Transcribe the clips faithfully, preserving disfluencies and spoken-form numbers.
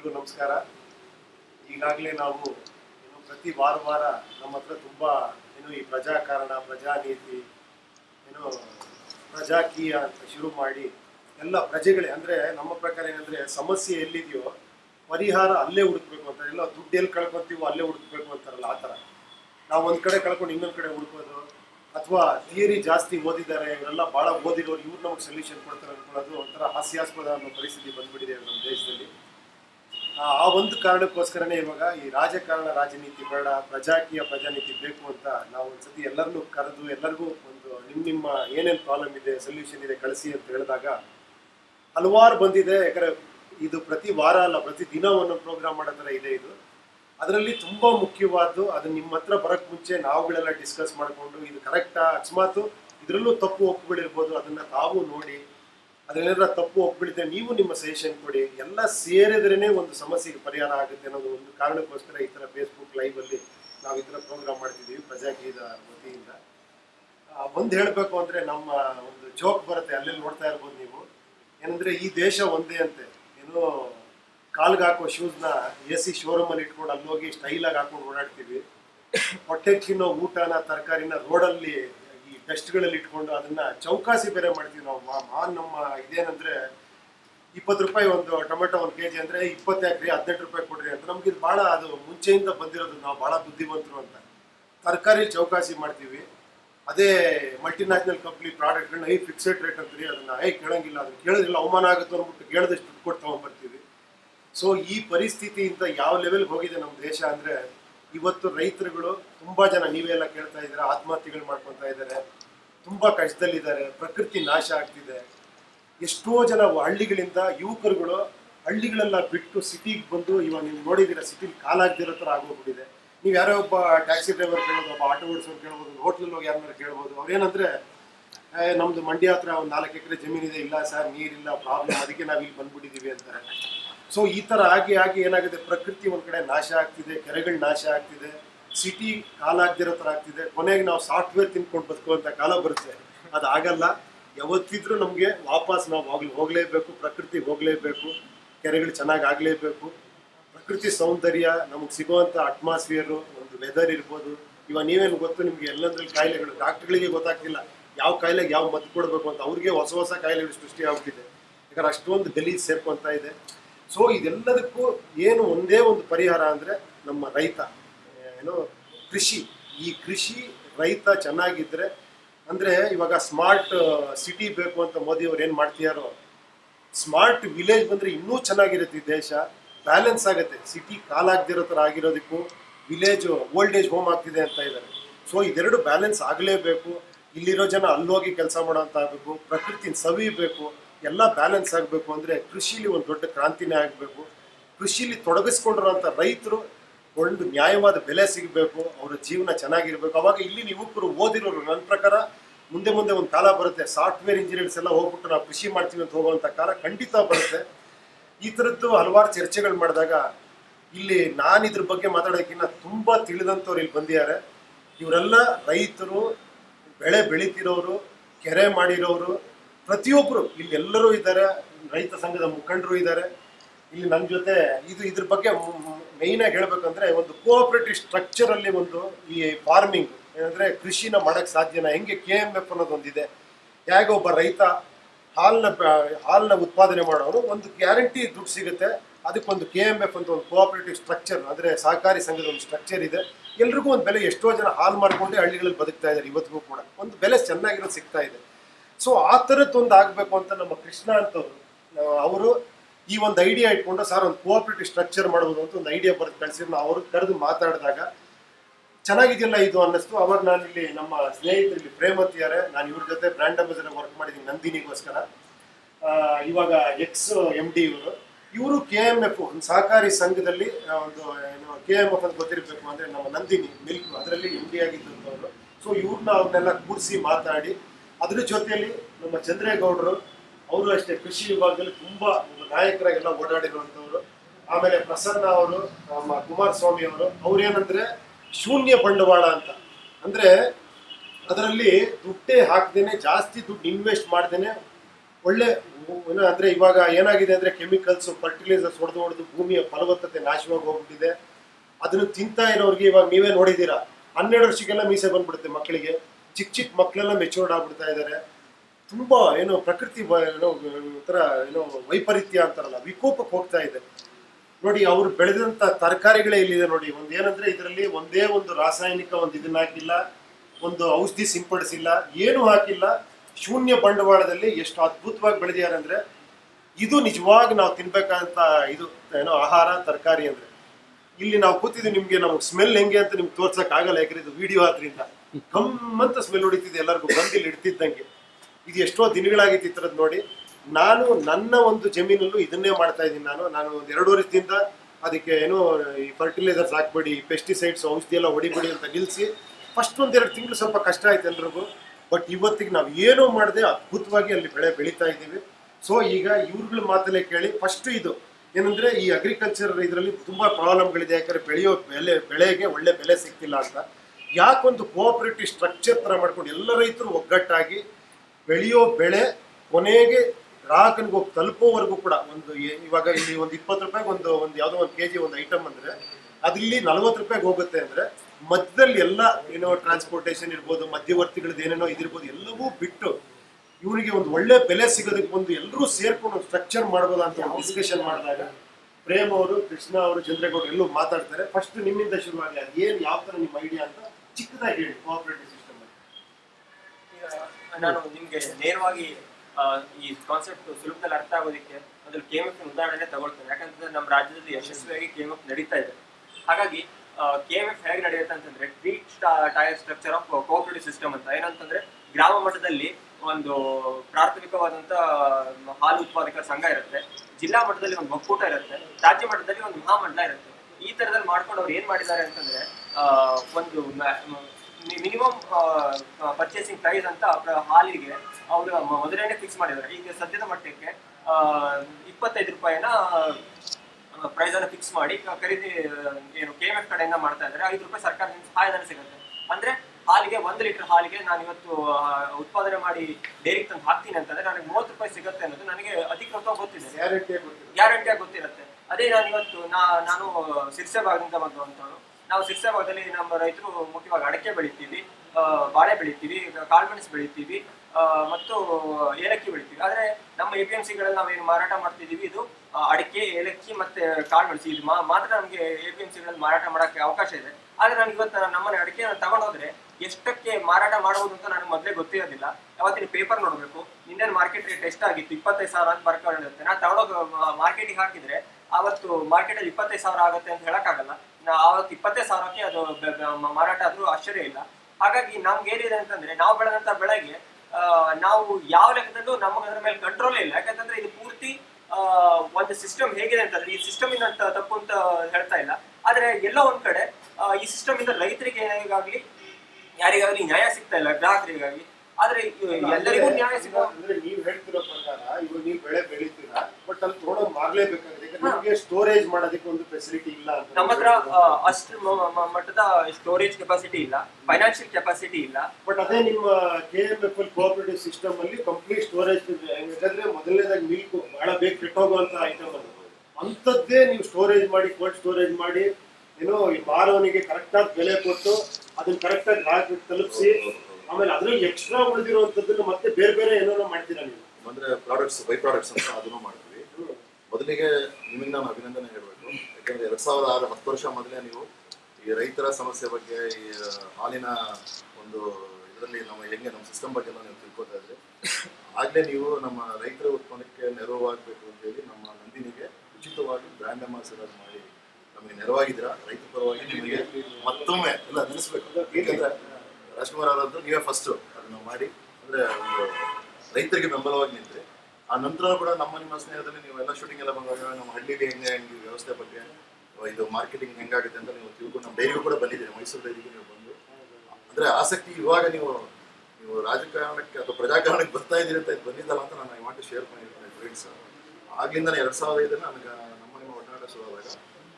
ಎಲ್ರಿಗೂ ನಮಸ್ಕಾರ. ಈಗಾಗಲೇ ನಾವು ಏನು ಪ್ರತಿ ವಾರ ವಾರ ನಮ್ಮ ಹತ್ರ ತುಂಬ ಏನು ಈ ಪ್ರಜಾಕಾರಣ, ಪ್ರಜಾನೀತಿ, ಏನು ಪ್ರಜಾಕೀಯ ಅಂತ ಶುರು ಮಾಡಿ ಎಲ್ಲ ಪ್ರಜೆಗಳೇ ಅಂದರೆ ನಮ್ಮ ಪ್ರಕಾರ ಏನಂದರೆ ಸಮಸ್ಯೆ ಎಲ್ಲಿದೆಯೋ ಪರಿಹಾರ ಅಲ್ಲೇ ಹುಡುಕ್ಬೇಕು ಅಂತ, ಎಲ್ಲ ದುಡ್ಡು ಎಲ್ಲಿ ಕಳ್ಕೊತೀವೋ ಅಲ್ಲೇ ಹುಡುಕ್ಬೇಕು ಅಂತಾರಲ್ಲ, ಆ ಥರ ನಾವು ಒಂದು ಕಡೆ ಕಳ್ಕೊಂಡು ಇನ್ನೊಂದು ಕಡೆ ಹುಡುಕೋದು, ಅಥವಾ ಥಿಯರಿ ಜಾಸ್ತಿ ಓದಿದ್ದಾರೆ ಇವರೆಲ್ಲ ಭಾಳ ಓದಿರೋರು ಇವ್ರು ನಮಗೆ ಸೊಲ್ಯೂಷನ್ ಕೊಡ್ತಾರೆ ಅಂದ್ಕೊಳ್ಳೋದು ಒಂಥರ ಹಾಸ್ಯಾಸ್ಪದ ಅನ್ನೋ ಪರಿಸ್ಥಿತಿ ಬಂದ್ಬಿಟ್ಟಿದೆ ನಮ್ಮ ದೇಶದಲ್ಲಿ. ಆ ಒಂದು ಕಾರಣಕ್ಕೋಸ್ಕರನೇ ಇವಾಗ ಈ ರಾಜಕಾರಣ ರಾಜನೀತಿ ಬೇಡ, ಪ್ರಜಾಕೀಯ ಪ್ರಜಾನೀತಿ ಬೇಕು ಅಂತ ನಾವು ಒಂದ್ಸತಿ ಎಲ್ಲರನ್ನೂ ಕರೆದು ಎಲ್ಲರಿಗೂ ಒಂದು ನಿಮ್ಮ ನಿಮ್ಮ ಏನೇನು ಪ್ರಾಬ್ಲಮ್ ಇದೆ, ಸೊಲ್ಯೂಷನ್ ಇದೆ ಕಳಿಸಿ ಅಂತ ಹೇಳಿದಾಗ ಹಲವಾರು ಬಂದಿದೆ. ಯಾಕಂದರೆ ಇದು ಪ್ರತಿ ವಾರ ಅಲ್ಲ, ಪ್ರತಿ ದಿನ ಒಂದೊಂದು ಪ್ರೋಗ್ರಾಮ್ ಮಾಡೋ ಥರ ಇದೆ ಇದು. ಅದರಲ್ಲಿ ತುಂಬ ಮುಖ್ಯವಾದ್ದು ಅದು ನಿಮ್ಮ ಹತ್ರ ಬರೋಕ್ಕೆ ಮುಂಚೆ ನಾವುಗಳೆಲ್ಲ ಡಿಸ್ಕಸ್ ಮಾಡಿಕೊಂಡು ಇದು ಕರೆಕ್ಟಾ, ಅಕಸ್ಮಾತು ಇದರಲ್ಲೂ ತಪ್ಪು ಒಪ್ಪುಗಳಿರ್ಬೋದು, ಅದನ್ನು ತಾವು ನೋಡಿ ಅದನ್ನೆಲ್ಲ ತಪ್ಪು ಒಪ್ಪಿಳಿದೆ ನೀವು ನಿಮ್ಮ ಸಜೆಷನ್ ಕೊಡಿ. ಎಲ್ಲ ಸೇರಿದ್ರೇ ಒಂದು ಸಮಸ್ಯೆಗೆ ಪರಿಹಾರ ಆಗುತ್ತೆ ಅನ್ನೋದು ಒಂದು ಕಾರಣಕ್ಕೋಸ್ಕರ ಈ ಥರ ಫೇಸ್ಬುಕ್ ಲೈವಲ್ಲಿ ನಾವು ಈ ಥರ ಪ್ರೋಗ್ರಾಮ್ ಮಾಡ್ತಿದ್ದೀವಿ ಪ್ರಜಾಕೀಯದ ವತಿಯಿಂದ. ಒಂದು ಹೇಳಬೇಕು ಅಂದರೆ ನಮ್ಮ ಒಂದು ಜೋಕ್ ಬರುತ್ತೆ, ಅಲ್ಲೆಲ್ಲಿ ನೋಡ್ತಾ ಇರ್ಬೋದು ನೀವು, ಏನಂದರೆ ಈ ದೇಶ ಒಂದೇ ಅಂತೆ. ಏನೋ ಕಾಲ್ಗೆ ಹಾಕೋ ಶೂಸ್ನ ಎ ಸಿ ಶೋರೂಮಲ್ಲಿ ಇಟ್ಕೊಂಡು ಅಲ್ಲಿ ಹೋಗಿ ಸ್ಟೈಲಾಗಿ ಹಾಕೊಂಡು ಓಡಾಡ್ತೀವಿ. ಹೊಟ್ಟೆ ತಿನ್ನೋ ಊಟನ ತರಕಾರಿನ ರೋಡಲ್ಲಿ ಈ ಡಸ್ಟ್ಗಳಲ್ಲಿ ಇಟ್ಕೊಂಡು ಅದನ್ನು ಚೌಕಾಸಿ ಬೇರೆ ಮಾಡ್ತೀವಿ ನಾವು. ಮಾ ನಮ್ಮ ಇದೇನಂದರೆ ಇಪ್ಪತ್ತು ರೂಪಾಯಿ ಒಂದು ಟೊಮೆಟೊ ಒಂದು ಕೆ ಜಿ ಅಂದರೆ ಇಪ್ಪತ್ತು ಹಾಕ್ರಿ ಹದಿನೆಂಟು ರೂಪಾಯಿ ಕೊಡ್ರಿ ಅಂತ. ನಮ್ಗೆ ಇದು ಭಾಳ ಅದು ಮುಂಚೆಯಿಂದ ಬಂದಿರೋದು, ನಾವು ಭಾಳ ಬುದ್ಧಿವಂತರು ಅಂತ. ತರಕಾರಿ ಚೌಕಾಸಿ ಮಾಡ್ತೀವಿ. ಅದೇ ಮಲ್ಟಿನ್ಯಾಷನಲ್ ಕಂಪ್ನಿ ಪ್ರಾಡಕ್ಟ್ಗಳನ್ನ ಐ ಫಿಕ್ಸೆಡ್ ರೇಟ್ ಅಂತೀರಿ, ಅದನ್ನು ಐ ಕೇಳೋಂಗಿಲ್ಲ, ಅದನ್ನು ಕೇಳೋದಿಲ್ಲ ಅವಮಾನ ಆಗುತ್ತೆ ಅಂದ್ಬಿಟ್ಟು ಕೇಳಿದಷ್ಟು ದುಡ್ಡು ಕೊಟ್ಟು ತೊಗೊಂಡ್ಬರ್ತೀವಿ. ಸೊ ಈ ಪರಿಸ್ಥಿತಿಯಿಂದ ಯಾವ ಲೆವೆಲ್ಗೆ ಹೋಗಿದೆ ನಮ್ಮ ದೇಶ ಅಂದರೆ, ಇವತ್ತು ರೈತರುಗಳು ತುಂಬ ಜನ ನೀವೆಲ್ಲ ಕೇಳ್ತಾ ಇದ್ದಾರೆ, ಆತ್ಮಹತ್ಯೆಗಳು ಮಾಡ್ಕೊತಾ ಇದ್ದಾರೆ, ತುಂಬ ಕಷ್ಟದಲ್ಲಿದ್ದಾರೆ, ಪ್ರಕೃತಿ ನಾಶ ಆಗ್ತಿದೆ. ಎಷ್ಟೋ ಜನ ಹಳ್ಳಿಗಳಿಂದ ಯುವಕರುಗಳು ಹಳ್ಳಿಗಳೆಲ್ಲ ಬಿಟ್ಟು ಸಿಟಿಗೆ ಬಂದು ಇವಾಗ ನೀವು ನೋಡಿದ್ದೀರ, ಸಿಟಿಲಿ ಕಾಲಾಗ್ದಿರೋ ಥರ ಆಗೋಗ್ಬಿಟ್ಟಿದೆ. ನೀವು ಯಾರೋ ಒಬ್ಬ ಟ್ಯಾಕ್ಸಿ ಡ್ರೈವರ್ ಕೇಳ್ಬೋದು, ಒಬ್ಬ ಆಟೋ ಓಡಿಸೋರು ಕೇಳ್ಬೋದು, ಹೋಟ್ಲಲ್ಲಿ ಹೋಗಿ ಯಾರನ್ನಾರು ಕೇಳ್ಬೋದು. ಅವ್ರೇನಂದರೆ ನಮ್ಮದು ಮಂಡ್ಯ ಹತ್ರ ಒಂದು ನಾಲ್ಕು ಎಕರೆ ಜಮೀನಿದೆ, ಇಲ್ಲ ಸರ್ ನೀರಿಲ್ಲ ಪ್ರಾಬ್ಲಮ್, ಅದಕ್ಕೆ ನಾವು ಇಲ್ಲಿ ಬಂದ್ಬಿಟ್ಟಿದ್ದೀವಿ ಅಂತಾರೆ. ಸೊ ಈ ಥರ ಆಗಿ ಆಗಿ ಏನಾಗಿದೆ, ಪ್ರಕೃತಿ ಒಂದು ಕಡೆ ನಾಶ ಆಗ್ತಿದೆ, ಕೆರೆಗಳು ನಾಶ ಆಗ್ತಿದೆ, ಸಿಟಿ ಕಾಲಾಗ್ದಿರೋ ಥರ ಆಗ್ತಿದೆ. ಕೊನೆಗೆ ನಾವು ಸಾಫ್ಟ್ವೇರ್ ತಿನ್ಕೊಂಡು ಬದುಕುವಂಥ ಕಾಲ ಬರುತ್ತೆ. ಅದು ಆಗಲ್ಲ. ಯಾವತ್ತಿದ್ರೂ ನಮಗೆ ವಾಪಸ್ ನಾವು ಹೋಗ್ಲಿ ಹೋಗಲೇಬೇಕು, ಪ್ರಕೃತಿ ಹೋಗಲೇಬೇಕು, ಕೆರೆಗಳು ಚೆನ್ನಾಗಿ ಆಗಲೇಬೇಕು. ಪ್ರಕೃತಿ ಸೌಂದರ್ಯ ನಮಗೆ ಸಿಗುವಂಥ ಅಟ್ಮಾಸ್ಫಿಯರು, ಒಂದು ವೆದರ್ ಇರ್ಬೋದು. ಇವಾಗ ನೀವೇನು ಗೊತ್ತು ನಿಮಗೆ, ಎಲ್ಲಂದ್ರಲ್ಲಿ ಕಾಯಿಲೆಗಳು ಡಾಕ್ಟ್ರುಗಳಿಗೆ ಗೊತ್ತಾಗ್ತಿಲ್ಲ ಯಾವ ಕಾಯಿಲೆಗೆ ಯಾವ ಮದ್ದು ಕೊಡಬೇಕು ಅಂತ. ಅವ್ರಿಗೆ ಹೊಸ ಹೊಸ ಕಾಯಿಲೆಗಳು ಸೃಷ್ಟಿ ಆಗ್ಬಿಟ್ಟಿದೆ, ಯಾಕಂದ್ರೆ ಅಷ್ಟೊಂದು ಗಲೀಜು ಸೇರ್ಕೊತಾ ಇದೆ. ಸೊ ಇದೆಲ್ಲದಕ್ಕೂ ಏನು ಒಂದೇ ಒಂದು ಪರಿಹಾರ ಅಂದರೆ ನಮ್ಮ ರೈತ, ಏನು ಕೃಷಿ. ಈ ಕೃಷಿ ರೈತ ಚೆನ್ನಾಗಿದ್ದರೆ, ಅಂದರೆ ಇವಾಗ ಸ್ಮಾರ್ಟ್ ಸಿಟಿ ಬೇಕು ಅಂತ ಮೋದಿಯವ್ರು ಏನು ಮಾಡ್ತಿದಾರೋ, ಸ್ಮಾರ್ಟ್ ವಿಲೇಜ್ ಬಂದರೆ ಇನ್ನೂ ಚೆನ್ನಾಗಿರುತ್ತೆ ಈ ದೇಶ, ಬ್ಯಾಲೆನ್ಸ್ ಆಗುತ್ತೆ. ಸಿಟಿ ಕಾಲಾಗ್ದಿರೋ ಥರ ಆಗಿರೋದಕ್ಕೂ ವಿಲೇಜು ಓಲ್ಡ್ ಏಜ್ ಹೋಮ್ ಆಗ್ತಿದೆ ಅಂತ ಇದ್ದಾರೆ. ಸೊ ಇದೆರಡು ಬ್ಯಾಲೆನ್ಸ್ ಆಗಲೇಬೇಕು. ಇಲ್ಲಿರೋ ಜನ ಅಲ್ಲೋಗಿ ಕೆಲಸ ಮಾಡೋಂಥ ಆಗಬೇಕು, ಪ್ರಕೃತಿನ ಸವಿಬೇಕು, ಎಲ್ಲ ಬ್ಯಾಲೆನ್ಸ್ ಆಗಬೇಕು. ಅಂದರೆ ಕೃಷಿಲಿ ಒಂದು ದೊಡ್ಡ ಕ್ರಾಂತಿನೇ ಆಗಬೇಕು. ಕೃಷಿಲಿ ತೊಡಗಿಸ್ಕೊಂಡಿರೋಂಥ ರೈತರು ಒಂದು ನ್ಯಾಯವಾದ ಬೆಲೆ ಸಿಗಬೇಕು, ಅವರ ಜೀವನ ಚೆನ್ನಾಗಿರ್ಬೇಕು. ಅವಾಗ ಇಲ್ಲಿನ ಯುವಕರು ಓದಿರೋರು ನನ್ನ ಪ್ರಕಾರ ಮುಂದೆ ಮುಂದೆ ಒಂದು ಕಾಲ ಬರುತ್ತೆ, ಸಾಫ್ಟ್ವೇರ್ ಇಂಜಿನಿಯರ್ಸ್ ಎಲ್ಲ ಹೋಗ್ಬಿಟ್ಟು ನಾವು ಕೃಷಿ ಮಾಡ್ತೀವಿ ಅಂತ ಹೋಗುವಂಥ ಕಾಲ ಖಂಡಿತ ಬರುತ್ತೆ. ಈ ಥರದ್ದು ಹಲವಾರು ಚರ್ಚೆಗಳು ಮಾಡಿದಾಗ ಇಲ್ಲಿ ನಾನು ಇದ್ರ ಬಗ್ಗೆ ಮಾತಾಡೋಕ್ಕಿಂತ ತುಂಬ ತಿಳಿದಂಥವ್ರು ಇಲ್ಲಿ ಬಂದಿದ್ದಾರೆ. ಇವರೆಲ್ಲ ರೈತರು, ಬೆಳೆ ಬೆಳೀತಿರೋರು, ಕೆರೆ ಮಾಡಿರೋರು, ಪ್ರತಿಯೊಬ್ಬರು ಇಲ್ಲಿ ಎಲ್ಲರೂ ಇದ್ದಾರೆ. ರೈತ ಸಂಘದ ಮುಖಂಡರು ಇದ್ದಾರೆ ಇಲ್ಲಿ ನನ್ನ ಜೊತೆ. ಇದು ಇದ್ರ ಬಗ್ಗೆ ಮೇಯ್ನಾಗಿ ಹೇಳ್ಬೇಕಂದ್ರೆ, ಒಂದು ಕೋಆಪರೇಟಿವ್ ಸ್ಟ್ರಕ್ಚರಲ್ಲಿ ಒಂದು ಈ ಫಾರ್ಮಿಂಗ್ ಏನಂದರೆ ಕೃಷಿನ ಮಾಡೋಕ್ಕೆ ಸಾಧ್ಯನಾ, ಹೆಂಗೆ ಕೆ ಎಮ್ ಎಫ್ ಅನ್ನೋದೊಂದಿದೆ. ಹೇಗೆ ಒಬ್ಬ ರೈತ ಹಾಲನ್ನ ಹಾಲನ್ನ ಉತ್ಪಾದನೆ ಮಾಡೋರು ಒಂದು ಗ್ಯಾರಂಟಿ ದುಡ್ಡು ಸಿಗುತ್ತೆ, ಅದಕ್ಕೊಂದು ಕೆ ಎಮ್ ಎಫ್ ಅಂತ ಒಂದು ಕೋಆಪರೇಟಿವ್ ಸ್ಟ್ರಕ್ಚರ್, ಅಂದರೆ ಸಹಕಾರಿ ಸಂಘದ ಒಂದು ಸ್ಟ್ರಕ್ಚರ್ ಇದೆ. ಎಲ್ರಿಗೂ ಒಂದು ಬೆಲೆ, ಎಷ್ಟೋ ಜನ ಹಾಲು ಮಾಡಿಕೊಂಡೇ ಹಳ್ಳಿಗಳಲ್ಲಿ ಬದುಕ್ತಾ ಇದ್ದಾರೆ, ಇವತ್ತಿಗೂ ಕೂಡ ಒಂದು ಬೆಲೆ ಚೆನ್ನಾಗಿರೋದು ಸಿಗ್ತಾ ಇದೆ. ಸೊ ಆ ಥರದ್ದೊಂದು ಆಗಬೇಕು ಅಂತ ನಮ್ಮ ಕೃಷ್ಣ ಅಂತವ್ರು ಅವರು ಈ ಒಂದು ಐಡಿಯಾ ಇಟ್ಕೊಂಡು, ಸರ್ ಒಂದು ಕೋಆಪರೇಟಿವ್ ಸ್ಟ್ರಕ್ಚರ್ ಮಾಡ್ಬೋದು ಅಂತ ಒಂದು ಐಡಿಯಾ ಬರೆದು ಕಳಿಸಿದ್ರು. ನಾವು ಅವ್ರಿಗೆ ಕರೆದು ಮಾತಾಡಿದಾಗ ಚೆನ್ನಾಗಿದೆಯಲ್ಲ ಇದು ಅನ್ನಿಸ್ತು. ಅವಾಗ ನಾನು ಇಲ್ಲಿ ನಮ್ಮ ಸ್ನೇಹಿತರಲ್ಲಿ ಪ್ರೇಮತಿಯಾರೆ, ನಾನು ಇವ್ರ ಜೊತೆ ಬ್ರ್ಯಾಂಡ್ ಅಂಬಾಸಿಡರ್ ವರ್ಕ್ ಮಾಡಿದ್ದೀನಿ ನಂದಿನಿಗೋಸ್ಕರ. ಇವಾಗ ಎಕ್ಸ್ ಎಮ್ ಡಿ ಇವರು ಇವರು ಕೆ ಎಮ್ ಎಫ್ ಒಂದು ಸಹಕಾರಿ ಸಂಘದಲ್ಲಿ ಒಂದು ಏನು ಕೆ ಎಮ್ ಎಫ್ ಅಂತ ಗೊತ್ತಿರಬೇಕು, ಅಂದರೆ ನಮ್ಮ ನಂದಿನಿ ಮಿಲ್ಕ್ ಅದರಲ್ಲಿ ಎಮ್ ಡಿ ಆಗಿದ್ದಂಥವ್ರು. ಸೊ ಇವ್ರನ್ನ ಅವ್ರನ್ನೆಲ್ಲ ಕೂರಿಸಿ ಮಾತಾಡಿ, ಅದ್ರ ಜೊತೆಯಲ್ಲಿ ನಮ್ಮ ಚಂದ್ರೇಗೌಡರು ಅವರು ಅಷ್ಟೇ ಕೃಷಿ ವಿಭಾಗದಲ್ಲಿ ತುಂಬ ನಾಯಕರಾಗೆಲ್ಲ ಓಡಾಡಿರುವಂಥವ್ರು. ಆಮೇಲೆ ಪ್ರಸನ್ನ ಅವರು, ನಮ್ಮ ಕುಮಾರಸ್ವಾಮಿ ಅವರು, ಅವ್ರೇನಂದರೆ ಶೂನ್ಯ ಬಂಡವಾಳ ಅಂತ, ಅಂದರೆ ಅದರಲ್ಲಿ ದುಡ್ಡೇ ಹಾಕ್ದೇನೆ, ಜಾಸ್ತಿ ದುಡ್ಡು ಇನ್ವೆಸ್ಟ್ ಮಾಡ್ದೇನೆ ಒಳ್ಳೆ ಏನೋ ಅಂದರೆ ಇವಾಗ ಏನಾಗಿದೆ ಅಂದರೆ ಕೆಮಿಕಲ್ಸು ಫರ್ಟಿಲೈಸರ್ಸ್ ಹೊಡೆದು ಹೊಡೆದು ಭೂಮಿಯ ಫಲವತ್ತತೆ ನಾಶವಾಗಿ ಹೋಗ್ಬಿಟ್ಟಿದೆ. ಅದನ್ನು ತಿಂತಾ ಇರೋರಿಗೆ ಇವಾಗ ನೀವೇ ನೋಡಿದ್ದೀರಾ, ಹನ್ನೆರಡು ವರ್ಷಕ್ಕೆಲ್ಲ ಮೀಸೆ ಬಂದ್ಬಿಡುತ್ತೆ ಮಕ್ಕಳಿಗೆ. ಚಿಕ್ಕ ಚಿಕ್ಕ ಮಕ್ಕಳೆಲ್ಲ ಮೆಚೂರ್ಡ್ ಆಗ್ಬಿಡ್ತಾ ಇದ್ದಾರೆ. ತುಂಬ ಏನೋ ಪ್ರಕೃತಿ ಏನೋ ಒಂಥರ ಏನೋ ವೈಪರೀತ್ಯ ಅಂತಾರಲ್ಲ, ವಿಕೋಪಕ್ಕೆ ಹೋಗ್ತಾ ಇದೆ ನೋಡಿ. ಅವ್ರು ಬೆಳೆದಂಥ ತರಕಾರಿಗಳೇ ಇಲ್ಲಿದೆ ನೋಡಿ. ಒಂದು ಏನಂದರೆ ಇದರಲ್ಲಿ ಒಂದೇ ಒಂದು ರಾಸಾಯನಿಕ ಒಂದು ಇದನ್ನ ಹಾಕಿಲ್ಲ, ಒಂದು ಔಷಧಿ ಸಿಂಪಡಿಸಿಲ್ಲ, ಏನೂ ಹಾಕಿಲ್ಲ. ಶೂನ್ಯ ಬಂಡವಾಳದಲ್ಲಿ ಎಷ್ಟು ಅದ್ಭುತವಾಗಿ ಬೆಳೆದಿದ್ದಾರೆ ಅಂದರೆ ಇದು ನಿಜವಾಗಿ ನಾವು ತಿನ್ಬೇಕಂತ ಇದು ಏನೋ ಆಹಾರ ತರಕಾರಿ ಅಂದರೆ. ಇಲ್ಲಿ ನಾವು ಕೂತಿದ್ವಿ, ನಿಮಗೆ ನಮಗೆ ಸ್ಮೆಲ್ ಹೆಂಗೆ ಅಂತ ನಿಮ್ಗೆ ತೋರ್ಸಕ್ ಆಗಲ್ಲ, ಯಾಕಂದ್ರೆ ಇದು ವಿಡಿಯೋ ಆದ್ರಿಂದ ಕಮ್ಮಂತ ಸ್ಮೆಲ್ ಹೊಡಿತಿದೆ ಎಲ್ಲರಿಗೂ ಬಂದಿಲ್ಲಿ ಇಡ್ತಿದ್ದಂಗೆ. ಇದು ಎಷ್ಟೋ ದಿನಗಳಾಗಿತ್ತು ಈ ಥರದ್ದು ನೋಡಿ. ನಾನು ನನ್ನ ಒಂದು ಜಮೀನಲ್ಲೂ ಇದನ್ನೇ ಮಾಡ್ತಾ ಇದ್ದೀನಿ. ನಾನು ನಾನು ಒಂದು ಎರಡು ವರ್ಷದಿಂದ ಅದಕ್ಕೆ ಏನೋ ಈ ಫರ್ಟಿಲೈಸರ್ಸ್ ಹಾಕ್ಬೇಡಿ, ಪೆಸ್ಟಿಸೈಡ್ಸ್ ಔಷಧಿ ಎಲ್ಲ ಹೊಡಿಬೇಡಿ ಅಂತ ನಿಲ್ಲಿಸಿ ಫಸ್ಟ್ ಒಂದೆರಡು ತಿಂಗಳು ಸ್ವಲ್ಪ ಕಷ್ಟ ಆಯ್ತು ಎಲ್ರಿಗೂ. ಬಟ್ ಇವತ್ತಿಗೆ ನಾವು ಏನೂ ಮಾಡದೆ ಅದ್ಭುತವಾಗಿ ಅಲ್ಲಿ ಬೆಳೆ ಬೆಳೀತಾ ಇದ್ದೀವಿ. ಸೊ ಈಗ ಇವ್ರುಗಳ ಮಾತಲ್ಲೇ ಕೇಳಿ, ಫಸ್ಟ್ ಇದು ಏನಂದರೆ ಈ ಅಗ್ರಿಕಲ್ಚರ್ ಇದರಲ್ಲಿ ತುಂಬ ಪ್ರಾಬ್ಲಮ್ಗಳಿದೆ. ಯಾಕಂದರೆ ಬೆಳೆಯೋ ಬೆಲೆ ಬೆಳೆಗೆ ಒಳ್ಳೆ ಬೆಲೆ ಸಿಗ್ತಿಲ್ಲ ಅಂತ. ಯಾಕೊಂದು ಕೋಆಪರೇಟಿವ್ ಸ್ಟ್ರಕ್ಚರ್ ಥರ ಮಾಡ್ಕೊಂಡು ಎಲ್ಲ ರೈತರು ಒಗ್ಗಟ್ಟಾಗಿ ಬೆಳೆಯೋ ಬೆಳೆ ಕೊನೆಗೆ ಗ್ರಾಹಕನಿಗೆ ಹೋಗಿ ತಲುಪೋವರೆಗೂ ಕೂಡ ಒಂದು ಇವಾಗ ಇಲ್ಲಿ ಒಂದು ಇಪ್ಪತ್ತು ರೂಪಾಯಿಗೆ ಒಂದು ಒಂದು ಯಾವುದೋ ಒಂದು ಕೆ ಜಿ ಒಂದು ಐಟಮ್ ಅಂದರೆ ಅದಿಲ್ಲಿ ನಲ್ವತ್ತು ರೂಪಾಯಿಗೆ ಹೋಗುತ್ತೆ ಅಂದರೆ ಮಧ್ಯದಲ್ಲಿ ಎಲ್ಲ ಏನೋ ಟ್ರಾನ್ಸ್ಪೋರ್ಟೇಷನ್ ಇರ್ಬೋದು, ಮಧ್ಯವರ್ತಿಗಳದ್ದು ಏನೇನೋ ಇದಿರ್ಬೋದು, ಎಲ್ಲವೂ ಬಿಟ್ಟು ಇವರಿಗೆ ಒಂದು ಒಳ್ಳೆ ಬೆಲೆ ಸಿಗೋದಕ್ಕೆ ಒಂದು ಎಲ್ಲರೂ ಸೇರ್ಕೊಂಡು ಸ್ಟ್ರಕ್ಚರ್ ಮಾಡ್ಬೋದು ಅಂತ ಒಂದು ಡಿಸ್ಕಷನ್ ಮಾಡಿದಾಗ ಪ್ರೇಮ್ ಅವರು, ಕೃಷ್ಣ ಅವರು, ಚಂದ್ರೇಗೌಡರು ಎಲ್ಲೂ ಮಾತಾಡ್ತಾರೆ. ಫಸ್ಟ್ ನಿಮ್ಮಿಂದ ಶುರುವಾಗಿ ಅದು ಏನು ಯಾವ ಥರ ನಿಮ್ಮ ಐಡಿಯಾ ಅಂತ ಚಿಕ್ಕದಾಗಿ ಹೇಳಿ ಕೋಆಪರೇಟಿವ್ ಸಿಸ್ಟಮ್ ಅಲ್ಲಿ. ನಾನು ನಿಮಗೆ ನೇರವಾಗಿ ಈ ಕಾನ್ಸೆಪ್ಟ್ ಸುಲಭದಲ್ಲಿ ಅರ್ಥ ಆಗೋದಕ್ಕೆ ಮೊದಲು ಕೆ ಎಂ ಎಫ್ ಉದಾಹರಣೆ ತಗೊಳ್ತೇನೆ. ಯಾಕಂತಂದ್ರೆ ನಮ್ಮ ರಾಜ್ಯದಲ್ಲಿ ಯಶಸ್ವಿಯಾಗಿ ಕೆ ಎಂ ಎಫ್ ನಡೀತಾ ಇದೆ. ಹಾಗಾಗಿ ಕೆ ಎಂ ಎಫ್ ಹೇಗೆ ನಡೆಯುತ್ತೆ ಅಂತಂದ್ರೆ three tier structure of cooperative system ಅಂತ. ಏನಂತಂದ್ರೆ ಗ್ರಾಮ ಮಟ್ಟದಲ್ಲಿ ಒಂದು ಪ್ರಾಥಮಿಕವಾದಂತ ಹಾಲು ಉತ್ಪಾದಕರ ಸಂಘ ಇರುತ್ತೆ, ಜಿಲ್ಲಾ ಮಟ್ಟದಲ್ಲಿ ಒಂದು ಒಕ್ಕೂಟ ಇರುತ್ತೆ, ರಾಜ್ಯ ಮಟ್ಟದಲ್ಲಿ ಒಂದು ಮಹಾಮಂಡಲ ಇರುತ್ತೆ. ಈ ತರದಲ್ಲಿ ಮಾಡ್ಕೊಂಡು ಅವ್ರು ಏನ್ ಮಾಡಿದ್ದಾರೆ ಅಂತಂದ್ರೆ ಒಂದು ಮಿನಿಮಮ್ ಪರ್ಚೇಸಿಂಗ್ ಪ್ರೈಸ್ ಅಂತ ಹಾಲಿಗೆ ಅವರು ಮೊದಲನೇ ಫಿಕ್ಸ್ ಮಾಡಿದ್ದಾರೆ. ಈಗ ಸದ್ಯದ ಮಟ್ಟಕ್ಕೆ ಇಪ್ಪತ್ತೈದು ರೂಪಾಯಿನ ಪ್ರೈಸ್ ಅನ್ನು ಫಿಕ್ಸ್ ಮಾಡಿ ಖರೀದಿ ಏನು ಕೆ ಎಂ ಎಫ್ ಕಡೆಯಿಂದ ಮಾಡ್ತಾ ಇದ್ದಾರೆ. ಐದು ರೂಪಾಯಿ ಸರ್ಕಾರದಿಂದ ಸಹಾಯಧನ ಸಿಗುತ್ತೆ. ಅಂದ್ರೆ ಹಾಲಿಗೆ ಒಂದು ಲೀಟರ್ ಹಾಲಿಗೆ ನಾನು ಇವತ್ತು ಉತ್ಪಾದನೆ ಮಾಡಿ ಡೈರಿಗೆ ತಂದು ಹಾಕ್ತೀನಿ ಅಂತಂದ್ರೆ ನನಗೆ ಮೂವತ್ತು ರೂಪಾಯಿ ಸಿಗುತ್ತೆ ಅನ್ನೋದು ನನಗೆ ಅಧಿಕೃತವಾಗಿ ಗೊತ್ತಿದೆ, ಗ್ಯಾರಂಟಿಯಾಗಿ ಗೊತ್ತಿರುತ್ತೆ. ಅದೇ ನಾನು ಇವತ್ತು ನಾ ನಾನು ಸಿರ್ಸೆ ಭಾಗದಿಂದ ಬಂದಂತವನು. ನಾವು ಸಿರ್ಸೆ ಭಾಗದಲ್ಲಿ ನಮ್ಮ ರೈತರು ಮುಖ್ಯವಾಗಿ ಅಡಕೆ ಬೆಳಿತೀವಿ, ಬಾಳೆ ಬೆಳಿತೀವಿ, ಕಾಳುಮೆಣಸು ಬೆಳಿತೀವಿ ಮತ್ತು ಏಲಕ್ಕಿ ಬೆಳಿತೀವಿ. ಆದ್ರೆ ನಮ್ಮ ಎ ಪಿ ಎಂ ಸಿಗಳಲ್ಲಿ ನಾವೇನು ಮಾರಾಟ ಮಾಡ್ತಿದೀವಿ ಇದು ಅಡಿಕೆ, ಏಲಕ್ಕಿ ಮತ್ತೆ ಕಾಳುಮೆಣಸು ಇದು ಮಾತ್ರ ನಮಗೆ ಎ ಪಿ ಎಂ ಸಿಗಳಲ್ಲಿ ಮಾರಾಟ ಮಾಡಕ್ಕೆ ಅವಕಾಶ ಇದೆ. ಆದ್ರೆ ನಾನು ಇವತ್ತು ನಮ್ಮನೆ ಅಡಿಕೆ ತಗೊಂಡೋದ್ರೆ ಎಷ್ಟಕ್ಕೆ ಮಾರಾಟ ಮಾಡಬಹುದು ಅಂತ ನನಗೆ ಮೊದಲೇ ಗೊತ್ತಿರೋದಿಲ್ಲ. ಯಾವತ್ತಿನ ಪೇಪರ್ ನೋಡ್ಬೇಕು, ಇಂಡಿಯನ್ ಮಾರ್ಕೆಟ್ ರೇಟ್ ಎಷ್ಟಾಗಿತ್ತು, ಇಪ್ಪತ್ತೈದು ಸಾವಿರ ಅಂತ ಬರ್ಕೊಂಡಿರುತ್ತೆ. ನಾ ತಗೊಂಡೋಗ ಮಾರ್ಕೆಟಿಗೆ ಹಾಕಿದ್ರೆ ಅವತ್ತು ಮಾರ್ಕೆಟ್ ಅಲ್ಲಿ ಇಪ್ಪತ್ತೈದು ಸಾವಿರ ಆಗುತ್ತೆ ಅಂತ ಹೇಳಕ್ಕಾಗಲ್ಲ. ಅವತ್ತು ಇಪ್ಪತ್ತೈದು ಸಾವಿರಕ್ಕೆ ಅದು ಮಾರಾಟ ಆದ್ರೂ ಆಶ್ಚರ್ಯ ಇಲ್ಲ. ಹಾಗಾಗಿ ನಮ್ಗೆ ಏನಿದೆ ಅಂತಂದ್ರೆ ನಾವು ಬೆಳೆದಂತ ಬೆಳೆಗೆ ನಾವು ಯಾವ ಲೆಕ್ಕದಲ್ಲೂ ನಮಗೆ ಅದ್ರ ಮೇಲೆ ಕಂಟ್ರೋಲ್ ಇಲ್ಲ. ಯಾಕಂತಂದ್ರೆ ಇದು ಪೂರ್ತಿ ಒಂದು ಸಿಸ್ಟಮ್ ಹೇಗಿದೆ ಅಂತಂದ್ರೆ ಈ ಸಿಸ್ಟಮ್ ಇಂದ ತಪ್ಪು ಅಂತ ಹೇಳ್ತಾ ಇಲ್ಲ. ಆದ್ರೆ ಎಲ್ಲೋ ಒಂದ್ ಕಡೆ ಈ ಸಿಸ್ಟಮ್ ಇಂದ ರೈತರಿಗೆ ಏನಾಗಲಿ ಯಾರಿಗಾಗಲಿ ನ್ಯಾಯ ಸಿಗ್ತಾ ಇಲ್ಲ, ಗ್ರಾಹಕರಿಗಾಗಿ. ಆದ್ರೆ ಎಲ್ಲರಿಗೂ ನ್ಯಾಯ ಸಿಗ ಅಂದ್ರೆ ನೀವ್ ಹೇಳ್ತಿರೋ ಪ್ರಕಾರ ಇವಾಗ ನೀವು ಬೆಳೆ ಬೆಳಿತೀರಾ, ಬಟ್ ಅಲ್ಲಿ ತಗೊಂಡೋಗಿ ಮಾರ್ಲೇಬೇಕಾಗಿದೆ. ನಿಮಗೆ ಸ್ಟೋರೇಜ್ ಮಾಡೋದಕ್ಕೆ ಒಂದು ಫೆಸಿಲಿಟಿ ಇಲ್ಲ. ನಮ್ಮ ಹತ್ರ ಅಷ್ಟು ಮಟ್ಟದ ಸ್ಟೋರೇಜ್ ಕೆಪಾಸಿಟಿ ಇಲ್ಲ, ಫೈನಾನ್ಷಿಯಲ್ ಕೆಪಾಸಿಟಿ ಇಲ್ಲ. ಬಟ್ ಅದೇ ನಿಮ್ಮ K M F L cooperative system ಅಲ್ಲಿ ಕಂಪ್ಲೀಟ್ ಸ್ಟೋರೇಜ್. ಯಾಕಂದ್ರೆ ಮೊದಲನೇದಾಗಿ ಮಿಲ್ಕ್ ಬಹಳ ಬೇಗ ಕೆಟ್ಟೋಗುವಂತ ಐಟಮ್ ಅದು. ಅಂಥದ್ದೇ ನೀವು ಸ್ಟೋರೇಜ್ ಮಾಡಿ, ಕೋಲ್ಡ್ ಸ್ಟೋರೇಜ್ ಮಾಡಿ, ಏನೋ ಈ ಮಾರವನಿಗೆ ಕರೆಕ್ಟಾಗಿ ಬೆಲೆ ಕೊಟ್ಟು ಅದನ್ನ ಕರೆಕ್ಟಾಗಿ ಗ್ರಾಹಕರಿಗೆ ತಲುಪಿಸಿ, ಆಮೇಲೆ ಅದ್ರಲ್ಲಿ ಎಕ್ಸ್ಟ್ರಾ ಉಳಿದಿರುವಂತದ್ದನ್ನು ಮತ್ತೆ ಬೇರೆ ಬೇರೆ ಏನೋ ಮಾಡ್ತೀರಾ ನೀವು? ಅಂದ್ರೆ ಪ್ರಾಡಕ್ಟ್ಸ್, ಬೈ ಪ್ರಾಡಕ್ಟ್ಸ್ ಅಂತ ಅದನ್ನು ಮಾಡ್ತೀವಿ. ಮೊದಲಿಗೆ ನಿಮಗೆ ನಾನು ಅಭಿನಂದನೆ ಹೇಳಬೇಕು. ಯಾಕಂದ್ರೆ ಎರಡ್ ಸಾವಿರದ ಆರು ಹತ್ತು ವರ್ಷ ಮೊದಲೇ ನೀವು ಈ ರೈತರ ಸಮಸ್ಯೆ ಬಗ್ಗೆ, ಈ ಹಾಲಿನ ಒಂದು ಇದರಲ್ಲಿ ನಮ್ಮ ಹೆಂಗೆ ನಮ್ಮ ಸಿಸ್ಟಮ್ ಬಗ್ಗೆ ನೀವು ತಿಳ್ಕೊತಾ ಇದ್ರಿ. ಆಗ್ಲೇ ನೀವು ನಮ್ಮ ರೈತರ ಉತ್ಪನ್ನಕ್ಕೆ ನೆರವಾಗಬೇಕು ಅಂತೇಳಿ ನಮ್ಮ ನಂದಿನಿಗೆ ಉಚಿತವಾಗಿ ಬ್ರ್ಯಾಂಡ್ ಅಂಬಾಸಿಡರ್ ಮಾಡಿ ನಮಗೆ ನೆರವಾಗಿದ್ದೀರಾ. ರೈತ ಪರವಾಗಿ ನಿಮಗೆ ಮತ್ತೊಮ್ಮೆ ಎಲ್ಲ ನೆನೆಸ್ಬೇಕು. ಯಾಕಂದ್ರೆ ರಾಜ್ಕುಮಾರ್ ಅವರದ್ದು ನೀವೇ ಫಸ್ಟ್ ಅದನ್ನು ಮಾಡಿ ಅಂದ್ರೆ ಒಂದು ರೈತರಿಗೆ ಬೆಂಬಲವಾಗಿ ನಿಂತ್ರಿ. ಆ ನಂತರ ಕೂಡ ನಮ್ಮ ನಿಮ್ಮ ಸ್ನೇಹದಲ್ಲಿ ನೀವು ಎಲ್ಲ ಶೂಟಿಂಗ್ ಎಲ್ಲ ಬಂದಾಗ ನಮ್ಮ ಹಳ್ಳಿಗೆ ಹೆಂಗೆ ಹೆಂಗೆ ವ್ಯವಸ್ಥೆ ಬಗ್ಗೆ, ಇದು ಮಾರ್ಕೆಟಿಂಗ್ ಹೆಂಗಾಗುತ್ತೆ ಅಂತ ನೀವು ತಿಳ್ಕೊಂಡು ನಮ್ಮ ಡೈರಿಗೂ ಕೂಡ ಬಂದಿದ್ದೀರಿ, ಮೈಸೂರು ಡೈರಿಗೆ ನೀವು ಬಂದು. ಅಂದ್ರೆ ಆಸಕ್ತಿ ಇವಾಗ ನೀವು ನೀವು ರಾಜಕಾರಣಕ್ಕೆ ಅಥವಾ ಪ್ರಜಾಕಾರಣಕ್ಕೆ ಬರ್ತಾ ಇದ್ದೀರಿ ಅಂತ ಬಂದಿದ್ದಲ್ಲ ಅಂತ ನಾನು ಐ ವಾಂಟ್ ಟು ಶೇರ್ ಮಾಡಿದ್ದೀನಿ ಫ್ರೆಂಡ್ಸ್. ಆಗ್ಲಿಂದ ಎರಡು ಸಾವಿರದ ಐದರಲ್ಲಿ ನನಗೆ ನಮ್ಮ ನಿಮ್ಮ ಒಡನಾಟ ಶುರುವಾದಾಗ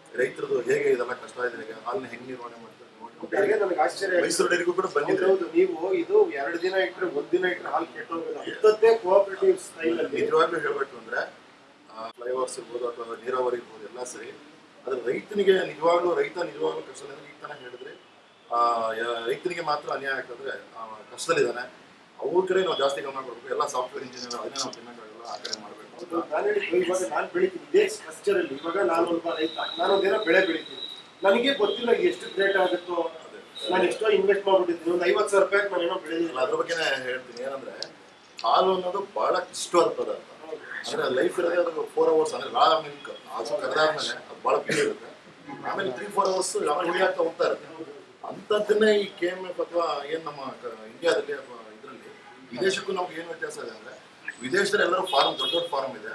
ರೈತರದು ಹೇಗೆ ಇದೆಲ್ಲ ಕಷ್ಟ ಇದೆ, ಈಗ ಹಾಲನ್ನ ಹೆಂಗ್ ನಿರ್ವಹಣೆ ಮಾಡ್ತಾರೆ ಹಾಗೆ ನನಗೆ ಆಶ್ಚರ್ಯ ಮೈಸೂರು ಡೈರಿಗೂ ಕೂಡ ಬಂದಿದೆ. ಹೌದು, ನೀವು ಇದು ಎರಡು ದಿನ ಇಟ್ಟರೆ ಒಂದ್ ದಿನ ಇಟ್ಟರೆ ಹಾಲು ಕೆಟ್ಟೋಗೋದು ಅಂಥದ್ದೇ ಕೋಆಪರೇಟಿವ್ ಸ್ಟೈಲ್ ಅಲ್ಲಿ. ನಿಜವಾಗ್ಲೂ ಹೇಳ್ಬೇಕು ಅಂದ್ರೆ ಫ್ಲೈಓವರ್ಸ್ ಇರ್ಬೋದು ಅಥವಾ ನೀರಾವರಿ ಇರ್ಬೋದು ಎಲ್ಲ ಸರಿ, ಆದ್ರೆ ರೈತನಿಗೆ ನಿಜವಾಗ್ಲೂ ರೈತ ನಿಜವಾಗ್ಲೂ ಕಷ್ಟದಲ್ಲಿ ಈಗ ತಾನೇ ಹೇಳಿದ್ರೆ ಆ ರೈತನಿಗೆ ಮಾತ್ರ ಅನ್ಯಾಯ ಆಗ್ತದ್ರೆ ಕಷ್ಟದಲ್ಲಿದ್ದಾನೆ. ಅವ್ರ ಕಡೆ ನಾವು ಜಾಸ್ತಿ ಗಮನ ಕೊಡ್ಬೇಕು. ಎಲ್ಲ ಸಾಫ್ಟ್ವೇರ್ ಇಂಜಿನಿಯರ್ ಅದನ್ನೇ ನಾವು ತಿನ್ನಕ್ಕಾಗಲ್ಲ, ಆ ಕಡೆ ಮಾಡ್ಬೇಕು. ನಾನು ಹೇಳಿದ್ದು ಇವಾಗ ನಾನು ಬೆಳಿತೀನಿ ಇದೇ ಸ್ಟ್ರಕ್ಚರ್ ಅಲ್ಲಿ. ಇವಾಗ ನಾನು ಒಬ್ಬ ರೈತ, ನಾನು ಒಂದೇನೋ ಬೆಳೆ ಬೆಳಿತೀನಿ, ನನಗೆ ಗೊತ್ತಿಲ್ಲ ಎಷ್ಟು ಗ್ರೇಟ್ ಆಗುತ್ತೋ, ನಾನು ಎಷ್ಟೋ ಇನ್ವೆಸ್ಟ್ ಮಾಡ್ಬಿಟ್ಟಿದ್ದೀನಿ, ಒಂದು ಐವತ್ತು ಸಾವಿರ ರೂಪಾಯಿ ನಾನು ಏನೋ ಬೆಳೆದಿಲ್ಲ. ಅದ್ರ ಬಗ್ಗೆನೇ ಹೇಳ್ತೀನಿ. ಏನಂದ್ರೆ ಹಾಲು ಅನ್ನೋದು ಬಹಳ ಇಷ್ಟವಾದ ಪದಾರ್ಥ. ಅಂದ್ರೆ ಲೈಫ್ ಇರೋದೇ ಅದು ಫೋರ್ ಅವರ್ಸ್ ಅಂದ್ರೆ ರಾ ಮಿಲ್ಕ್ ಅದು ಕರೆದಾದ್ಮೇಲೆ ಅದು ಬಹಳ ಪೀಡ್ ಇರುತ್ತೆ. ಆಮೇಲೆ ತ್ರೀ ಫೋರ್ ಅವರ್ಸ್ ಆಮೇಲೆ ಹುಳಿ ಆಗ್ತಾ ಹೋಗ್ತಾ ಇರುತ್ತೆ. ಅಂಥದ್ದನ್ನೇ ಈ ಕೆ ಎಮ್ ಎಫ್ ಅಥವಾ ಏನ್ ನಮ್ಮ ಇಂಡಿಯಾದಲ್ಲಿ ಅಥವಾ ಇದರಲ್ಲಿ ವಿದೇಶಕ್ಕೂ ನಮ್ಗೆ ಏನು ವ್ಯತ್ಯಾಸ ಇದೆ ಅಂದ್ರೆ, ವಿದೇಶದಲ್ಲಿ ಎಲ್ಲರೂ ಫಾರ್ಮ್ ದೊಡ್ಡ ದೊಡ್ಡ ಫಾರ್ಮ್ ಇದೆ,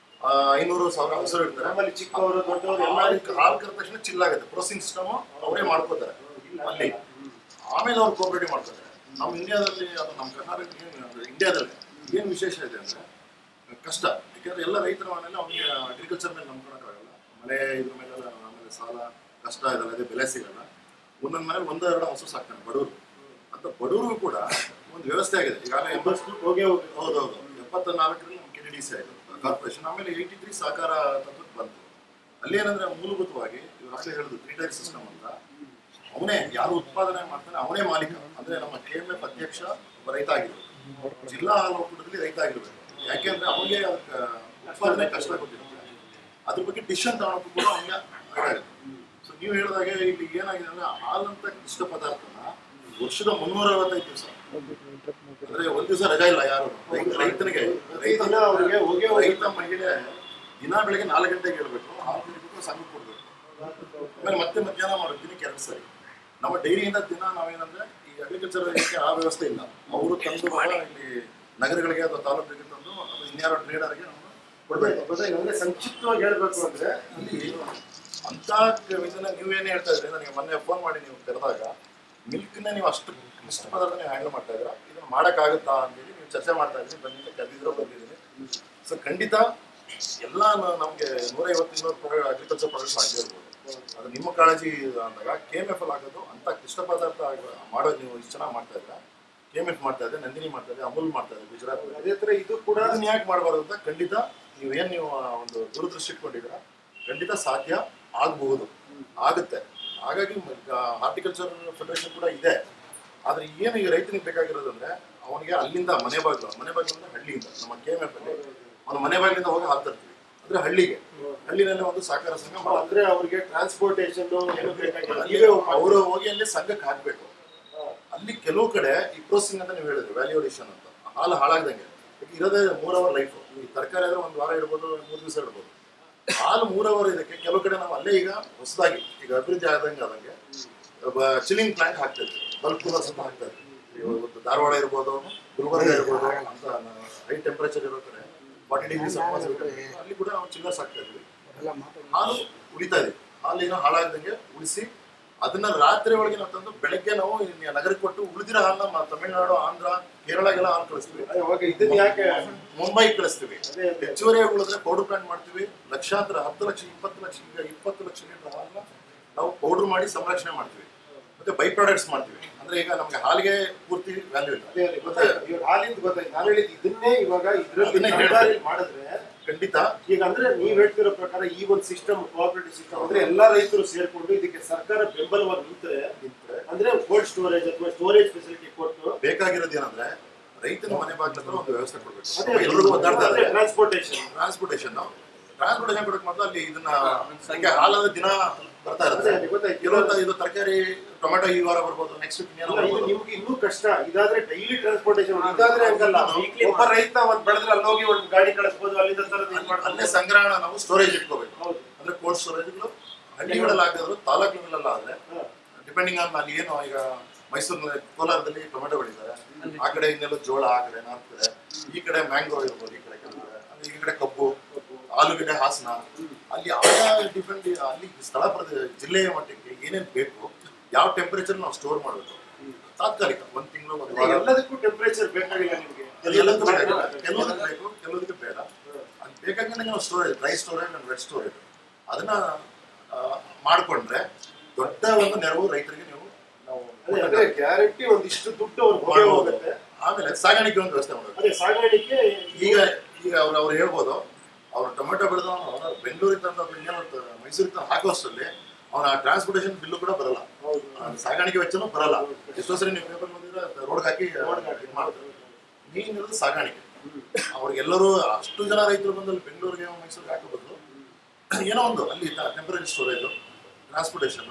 ಐನೂರು ಸಾವಿರ ಹಸರು ಇರ್ತಾರೆ. ಆಮೇಲೆ ಚಿಕ್ಕವರು ದೊಡ್ಡವರು ಎಲ್ಲ ಹಾಲು ಕರೆದ ತಕ್ಷಣ ಚಿಲ್ಲಾಗುತ್ತೆ. ಪ್ರೊಸೆಸಿಂಗ್ ಸಿಸ್ಟಮ್ ಅವರೇ ಮಾಡ್ಕೋತಾರೆ ಅಲ್ಲಿ, ಆಮೇಲೆ ಅವ್ರು ಕೋಆಪರೇಟಿವ್ ಮಾಡ್ತಾರೆ. ನಮ್ಮ ಇಂಡಿಯಾದಲ್ಲಿ ಅದು ನಮ್ಮ ಕರ್ನಾಟಕ ಏನು ಇಂಡಿಯಾದಲ್ಲಿ ಏನು ವಿಶೇಷ ಇದೆ ಅಂದ್ರೆ ಕಷ್ಟ. ಯಾಕೆಂದ್ರೆ ಎಲ್ಲ ರೈತರ ಮನೇಲಿ ಅವ್ನಿಗೆ ಅಗ್ರಿಕಲ್ಚರ್ ಮೇಲೆ ನಂಬ್ಕೊಳಕ್ಕಾಗಲ್ಲ, ಮಳೆ ಇದ್ರ ಮೇಲೆ ಆಮೇಲೆ ಸಾಲ ಕಷ್ಟ ಇದಲ್ಲ, ಅದೇ ಬೆಲೆ ಸಿಗಲ್ಲ. ಒಂದೊಂದು ಮನೇಲಿ ಒಂದು ಎರಡು ಹಸು ಸಾಕ್ತಾನೆ ಬಡವರು. ಅಂತ ಬಡವ್ರಿಗೂ ಕೂಡ ಒಂದು ವ್ಯವಸ್ಥೆ ಆಗಿದೆ. ಈಗಾಗಲೇ ಎಂಬತ್ತು ಹೋಗೇ ಹೋಗಿ ಹೌದೌದು ಎಪ್ಪತ್ತ ನಾಲ್ಕರಲ್ಲಿ ನಮ್ಮ ಕೆ ಡಿ ಡಿ ಸಿ ಆಯಿತು ಕಾರ್ಪೊರೇಷನ್. ಆಮೇಲೆ ಏಯ್ಟಿ ತ್ರೀ ಸಹಕಾರ ತಂತ್ರಕ್ಕೆ ಬಂತು. ಅಲ್ಲಿ ಏನಂದ್ರೆ ಮೂಲಭೂತವಾಗಿ ಇವ್ರು ಅಷ್ಟೇ ಹೇಳಿದ್ರು ತ್ರೀ ಟೈರ್ ಸಿಸ್ಟಮ್ ಅಂತ. ಅವನೇ ಯಾರು ಉತ್ಪಾದನೆ ಮಾಡ್ತಾನೆ ಅವನೇ ಮಾಲೀಕ. ಅಂದ್ರೆ ನಮ್ಮ ಕೆ ಎಂ ಎಫ್ ಅಧ್ಯಕ್ಷ ಒಬ್ಬ ರೈತ ಆಗಿರ್ಬೇಕು, ಜಿಲ್ಲಾ ಹಾಲು ಒಕ್ಕೂಟದಲ್ಲಿ ರೈತ ಆಗಿರ್ಬೇಕು. ಯಾಕೆಂದ್ರೆ ಅವನಿಗೆ ಅದಕ್ಕೆ ಉತ್ಪಾದನೆ ಕಷ್ಟ ಗೊತ್ತಿರುತ್ತೆ, ಅದ್ರ ಬಗ್ಗೆ ಡಿಸಿಷನ್ ತಗೊಳಕ್ಕೂ ಕೂಡ ಅವನಿಗೆ ಆಗುತ್ತೆ. ಸೊ ನೀವು ಹೇಳಿದಾಗೆ ಇಲ್ಲಿ ಏನಾಗಿದೆ ಅಂದ್ರೆ ಹಾಲಂತ ಇಷ್ಟ ಪದಾರ್ಥನ ವರ್ಷದ ಮುನ್ನೂರ ಅರವತ್ತೈದು ದಿವಸ ಅಂದ್ರೆ ಒಂದ್ ದಿವಸ ರಜಾ ಇಲ್ಲ ಯಾರು ರೈತನಿಗೆ. ರೈತನ ಅವ್ರಿಗೆ ಹೋಗಿ ರೈತ ಮಹಿಳೆ ದಿನ ಬೆಳಿಗ್ಗೆ ನಾಲ್ಕು ಗಂಟೆಗೆ ಹೇಳ್ಬೇಕು, ಹಾಲು ಕುಡಿಬೇಕು, ಸಂಘ ಕೊಡ್ಬೇಕು, ಆಮೇಲೆ ಮತ್ತೆ ಮಧ್ಯಾಹ್ನ ಮಾಡೋ ದಿನಕ್ಕೆ ಎರಡು ಸರಿ. ನಮ್ಮ ಡೈರಿಯಿಂದ ದಿನ ನಾವೇನಂದ್ರೆ ಈ ಅಗ್ರಿಕಲ್ಚರ್ ಆ ವ್ಯವಸ್ಥೆ ಇಲ್ಲ. ಅವರು ತಂದು ಇಲ್ಲಿ ನಗರಗಳಿಗೆ ಅಥವಾ ತಾಲೂಕಿಗೆ ತಂದು ಅಥವಾ ಇನ್ಯಾರೋ ಟ್ರೇಡರ್ಗೆ ನಾವು ಕೊಡ್ಬೇಕು. ಅಂದ್ರೆ ಸಂಕ್ಷಿಪ್ತವಾಗಿ ಹೇಳ್ಬೇಕು ಅಂದ್ರೆ ಅಲ್ಲಿ ಅಂತ ಇದನ್ನ ನೀವೇನೇ ಹೇಳ್ತಾ ಇದ್ರಿ, ನನಗೆ ಮೊನ್ನೆ ಫೋನ್ ಮಾಡಿ ನೀವು ಕರೆದಾಗ ಮಿಲ್ಕ್ನ ನೀವು ಅಷ್ಟು ಇಷ್ಟ ಪದಾರ್ಥ ನೀವು ಹ್ಯಾಂಡಲ್ ಮಾಡ್ತಾ ಇದ್ದೀರಾ, ಇದನ್ನ ಮಾಡೋಕ್ಕಾಗುತ್ತಾ ಅಂತೇಳಿ ನೀವು ಚರ್ಚೆ ಮಾಡ್ತಾ ಇದ್ರಿ. ಬಂದಿದ್ದ ಕರೆದಿದ್ರು ಬಂದಿದ್ದೀನಿ. ಸೊ ಖಂಡಿತ ಎಲ್ಲ ನಮಗೆ ನೂರೈವತ್ತು ಇನ್ನೂರು ಅಗ್ರಿಕಲ್ಚರ್ ಪ್ರಾಡಕ್ಟ್ಸ್ ಆಗಿರ್ಬೋದು. ಅದು ನಿಮ್ಮ ಕಾಳಜಿ ಅಂದಾಗ ಕೆ ಎಮ್ ಎಫ್ ಅಲ್ಲಿ ಆಗೋದು ಅಂತ ಇಷ್ಟ ಪದಾರ್ಥ ಮಾಡೋದು ನೀವು ಇಷ್ಟು ಚೆನ್ನಾಗಿ ಮಾಡ್ತಾ ಇದ್ದೀರಾ. ಕೆ ಎಮ್ ಎಫ್ ಮಾಡ್ತಾ ಇದೆ, ನಂದಿನಿ ಮಾಡ್ತಾ ಇದೆ, ಅಮೂಲ್ ಮಾಡ್ತಾ ಇದೆ ಗುಜರಾತ್. ಅದೇ ಥರ ಇದು ಕೂಡ ಅದನ್ನ ಯಾಕೆ ಮಾಡಬಾರ್ದು ಅಂತ ಖಂಡಿತ ನೀವೇನು ನೀವು ಒಂದು ದೂರದೃಷ್ಟಿ ಇಟ್ಕೊಂಡಿದ್ದೀರಾ, ಖಂಡಿತ ಸಾಧ್ಯ ಆಗಬಹುದು, ಆಗುತ್ತೆ. ಹಾಗಾಗಿ ಹಾರ್ಟಿಕಲ್ಚರ್ ಫೆಡರೇಷನ್ ಕೂಡ ಇದೆ. ಆದ್ರೆ ಏನು ಈಗ ರೈತನಿಗೆ ಬೇಕಾಗಿರೋದು ಅಂದ್ರೆ ಅವನಿಗೆ ಅಲ್ಲಿಂದ ಮನೆ ಬಾಗಿಲು ಮನೆ ಬಾಗಿಲು ಅಂದ್ರೆ ಹಳ್ಳಿಯಿಂದ ನಮ್ಮ ಕೆ ಎಮ್ ಎಫ್ ಅಲ್ಲಿ ಅವನು ಮನೆ ಬಾಗಿಲಿಂದ ಹೋಗಿ ಹಾಲು ತರ್ತೀವಿ. ಅಂದ್ರೆ ಹಳ್ಳಿಗೆ ಹಳ್ಳಿನಲ್ಲಿ ಒಂದು ಸಹಕಾರ ಸಂಘ ಅಂದ್ರೆ ಅವ್ರಿಗೆ ಟ್ರಾನ್ಸ್ಪೋರ್ಟೇಷನ್ ಅವರು ಹೋಗಿ ಅಲ್ಲಿ ಸಂಘಕ್ಕೆ ಹಾಕ್ಬೇಕು. ಅಲ್ಲಿ ಕೆಲವು ಕಡೆ ಈ ಪ್ರೋಸೆಸಿಂಗ್ ಅಂತ ನೀವು ಹೇಳಿದ್ರಿ ವ್ಯಾಲ್ಯೂ ಅಡಿಷನ್ ಅಂತ, ಹಾಲು ಹಾಳಾಗ್ದಂಗೆ ಇರೋದೇ ಮೂರ್ ಅವರ್ ಲೈಫ್. ಈ ತರಕಾರಿ ಆದ್ರೆ ಒಂದು ವಾರ ಇಡ್ಬೋದು, ಮೂರು ದಿವಸ ಇಡ್ಬೋದು. ಹಾಲು ಮೂರ್ ಅವರ್ ಇದಕ್ಕೆ ಕೆಲವು ಕಡೆ ನಾವು ಅಲ್ಲೇ ಈಗ ಹೊಸದಾಗಿ ಈಗ ಅಭಿವೃದ್ಧಿ ಆದಂಗೆ ಆದಂಗೆ ಚಿಲ್ಲಿಂಗ್ ಪ್ಲಾಂಟ್ ಹಾಕ್ತಾ ಇದ್ವಿ, ಬಲ್ಕ್ ಕೂಲರ್ಸ್ ಅಂತ ಹಾಕ್ತಾ ಇದ್ವಿ. ಇವತ್ತು ಧಾರವಾಡ ಇರ್ಬೋದು, ಗುಲ್ಬರ್ಗ ಇರ್ಬೋದು ಅಂತ ಹೈ ಟೆಂಪರೇಚರ್ ಇರೋ ಕಡೆ ಫಾರ್ಟಿ ಡಿಗ್ರೀಸ್ ಅಲ್ಲಿ ಕೂಡ ನಾವು ಚಿಲ್ಲರ್ಸ್ ಹಾಕ್ತಾ ಇದ್ವಿ. ಹಾಲು ಉಳಿತಾ ಇದ್ವಿ. ಹಾಲು ಏನೋ ಹಾಳಾಗ್ದಂಗೆ ಉಳಿಸಿ ಅದನ್ನ ರಾತ್ರಿ ಒಳಗೆ ನಾವು ತಂದು ಬೆಳಗ್ಗೆ ನಾವು ನಗರಕ್ಕೆ ಕೊಟ್ಟು ಉಳಿದಿರೋ ಹಾಲನ್ನ ತಮಿಳುನಾಡು, ಆಂಧ್ರ, ಕೇರಳಗೆಲ್ಲ ಹಾಲು ಕಳಿಸ್ತೀವಿ. ಇದನ್ನ ಯಾಕೆ ಮುಂಬೈ ಕಳಿಸ್ತೀವಿ. ಹೆಚ್ಚುವರಿ ಉಳಿದ್ರೆ ಪೌಡರ್ ಪ್ಲಾಂಟ್ ಮಾಡ್ತೀವಿ. ಲಕ್ಷಾಂತರ ಹತ್ತು ಲಕ್ಷ ಇಪ್ಪತ್ತು ಲಕ್ಷ ಈಗ ಇಪ್ಪತ್ತು ಲಕ್ಷ ಲೀಟರ್ ಹಾಲನ್ನ ನಾವು ಪೌಡರ್ ಮಾಡಿ ಸಂರಕ್ಷಣೆ ಮಾಡ್ತೀವಿ. ಮತ್ತೆ ಬೈ ಪ್ರಾಡಕ್ಟ್ಸ್ ಮಾಡ್ತೀವಿ. ಅಂದ್ರೆ ಈಗ ನಮ್ಗೆ ಹಾಲಿಗೆ ಪೂರ್ತಿ ವ್ಯಾಲ್ಯೂ ಇಲ್ಲ. ಹಾಲಿಂದ ಗೊತ್ತಾಯ್ತು. ನಾನು ಹೇಳಿದ್ದು ಇದನ್ನೇ ಇವಾಗ ಇದರಲ್ಲಿ ಮಾಡಿದ್ರೆ ಖಂಡಿತ ಈಗ ಅಂದ್ರೆ ನೀವ್ ಹೇಳ್ತಿರೋ ಪ್ರಕಾರ ಈ ಒಂದು ಸಿಸ್ಟಮ್ ಕೋಆಪರೇಟಿವ್ ಸಿಸ್ಟಮ್ ಅಂದ್ರೆ ಎಲ್ಲಾ ರೈತರು ಸೇರ್ಕೊಂಡು ಇದಕ್ಕೆ ಸರ್ಕಾರ ಬೆಂಬಲವಾಗಿ ನಿಂತರೆ ಅಂದ್ರೆ ಕೋಲ್ಡ್ ಸ್ಟೋರೇಜ್ ಅಥವಾ ಸ್ಟೋರೇಜ್ ಫೆಸಿಲಿಟಿ ಕೊಟ್ಟು ಬೇಕಾಗಿರೋದು ಏನಂದ್ರೆ ರೈತನ ಮನೆ ಬಾಗಿಲ ಹತ್ರ ಒಂದು ವ್ಯವಸ್ಥೆ ಕೊಡ್ಬೇಕು. ಎಲ್ಲರಿಗೂ ಒದ್ದಾಡ್ತಾರೆ ಟ್ರಾನ್ಸ್ಪೋರ್ಟೇಷನ್ ಟ್ರಾನ್ಸ್ಪೋರ್ಟೇಷನ್ ಟ್ರಾನ್ಸ್ಪೋರ್ಟೇಷನ್ ಕೊಡಕ್ ಮೊದಲು ಅಲ್ಲಿ ಇದನ್ನ ಸಂಖ್ಯೆ ಹಾಲಾದ ದಿನ ಬರ್ತಾ ಇರುತ್ತೆ. ಕೆಲವೊಂದು ಇದು ತರಕಾರಿ ಟೊಮೆಟೊ ಈ ವಾರ ಬರ್ಬೋದು, ನೆಕ್ಸ್ಟ್ ನಿಮ್ಗೆ ಇನ್ನೂ ಕಷ್ಟ. ಇದಾದ್ರೆ ಡೈಲಿ ಟ್ರಾನ್ಸ್ಪೋರ್ಟೇಷನ್, ಇದಾದ್ರೆ ಹಂಗಲ್ಲ. ಒಬ್ಬ ರೈತ ಒಂದ್ ಬೆಳೆದ್ರೆ ಅಲ್ಲಿ ಹೋಗಿ ಒಂದು ಗಾಡಿ ಕಳಿಸ್ಬೋದು, ಅಲ್ಲಿಂದ ತರದ್ ಅಲ್ಲೇ ಸಂಗ್ರಹಣ ನಾವು ಸ್ಟೋರೇಜ್ ಇಟ್ಕೋಬೇಕು. ಅಂದ್ರೆ ಕೋಲ್ಡ್ ಸ್ಟೋರೇಜ್ಗಳು ಹಳ್ಳಿಗಳಲ್ಲಿ ಆಗಿದ್ರು ತಾಲೂಕುಗಳೆಲ್ಲ ಆದ್ರೆ ಡಿಪೆಂಡಿಂಗ್ ಆನ್ ಅಲ್ಲಿ ಏನು ಈಗ ಮೈಸೂರಿನಲ್ಲಿ ಕೋಲಾರದಲ್ಲಿ ಟೊಮೆಟೊ ಬೆಳೀತಾರೆ, ಆ ಕಡೆ ಇನ್ನೆಲ್ಲ ಜೋಳ, ಆ ಕಡೆ ನಾಲ್ಕು ಕಡೆ, ಈ ಕಡೆ ಮ್ಯಾಂಗೋ ಇರ್ಬೋದು, ಈ ಕಡೆ ಈ ಕಡೆ ಕಬ್ಬು, ಆಲೂಗಡ್ಡೆ, ಹಾಸನ, ಅಲ್ಲಿ ಆಯಾ ಡಿಪೆಂಡ್ ಅಲ್ಲಿ ಸ್ಥಳ ಪ್ರದೇಶ ಜಿಲ್ಲೆಯ ಮಟ್ಟಕ್ಕೆ ಏನೇನು ಬೇಕು, ಯಾವ ಟೆಂಪರೇಚರ್ ನಾವು ಸ್ಟೋರ್ ಮಾಡಬೇಕು. ತಾತ್ಕಾಲಿಕ ಒಂದ್ ತಿಂಗಳು ಒಂದು ವಾರ ಎಲ್ಲದಕ್ಕೂ ಟೆಂಪರೇಚರ್ ಬೇಕಾಗಿಲ್ಲ ನಿಮಗೆ. ಎಲ್ಲದಕ್ಕೂ ಬೇಕಾಗಿಲ್ಲ, ಕೆಲವೊಂದಕ್ಕೆ ಬೇಕು, ಕೆಲವೊಂದಕ್ಕೆ ಬೇಡ. ಅದು ಬೇಕಾಗಿಲ್ಲ ನಾವು storage, dry storage and wet storage ಅದನ್ನ ಮಾಡಿಕೊಂಡ್ರೆ ದೊಡ್ಡ ಒಂದು ನೆರವು ರೈತರಿಗೆ ನೀವು ನಾವು ಅದೇ ಗ್ಯಾರಂಟಿ ಒಂದಿಷ್ಟು ದುಡ್ಡು ಅವ್ರಿಗೆ ಹೋಗುತ್ತೆ. ಆಮೇಲೆ ಸಾಗಾಣಿಕೆ ಒಂದು ವ್ಯವಸ್ಥೆ ಮಾಡಬೇಕು. ಅದೇ ಸಾಗಾಣಿಕೆ ಈಗ ಈಗ ಅವ್ರು ಅವ್ರು ಹೇಳ್ಬೋದು ಅವ್ರು ಟೊಮೆಟೊ ಬೆಳೆದವನು ಬೆಂಗಳೂರಿಗೆ ತಂದ ಮೈಸೂರಿಗೆ ತಂದು ಹಾಕೋಷ್ಟರಲ್ಲಿ ಅವನ ಟ್ರಾನ್ಸ್ಪೋರ್ಟೇಷನ್ ಬಿಲ್ಲು ಕೂಡ ಬರಲ್ಲ, ಸಾಗಾಣಿಕೆ ವೆಚ್ಚನೂ ಬರಲ್ಲ. ಎಷ್ಟೋ ಸರಿ ನೀವು ಪೇಪರ್ ಬಂದಿದ್ರೆ ರೋಡ್ಗೆ ಹಾಕಿ ಇದು ಮಾಡ್ತಾರೆ. ಮೇನ್ ಇರೋದು ಸಾಗಾಣಿಕೆ. ಅವ್ರಿಗೆಲ್ಲರೂ ಅಷ್ಟು ಜನ ರೈತರು ಬಂದಲ್ಲಿ ಬೆಂಗಳೂರಿಗೆ ಮೈಸೂರಿಗೆ ಹಾಕೋ ಬದಲು ಏನೋ ಒಂದು ಅಲ್ಲಿ ಟೆಂಪರರಿ ಸ್ಟೋರೇಜ್ ಟ್ರಾನ್ಸ್ಪೋರ್ಟೇಷನ್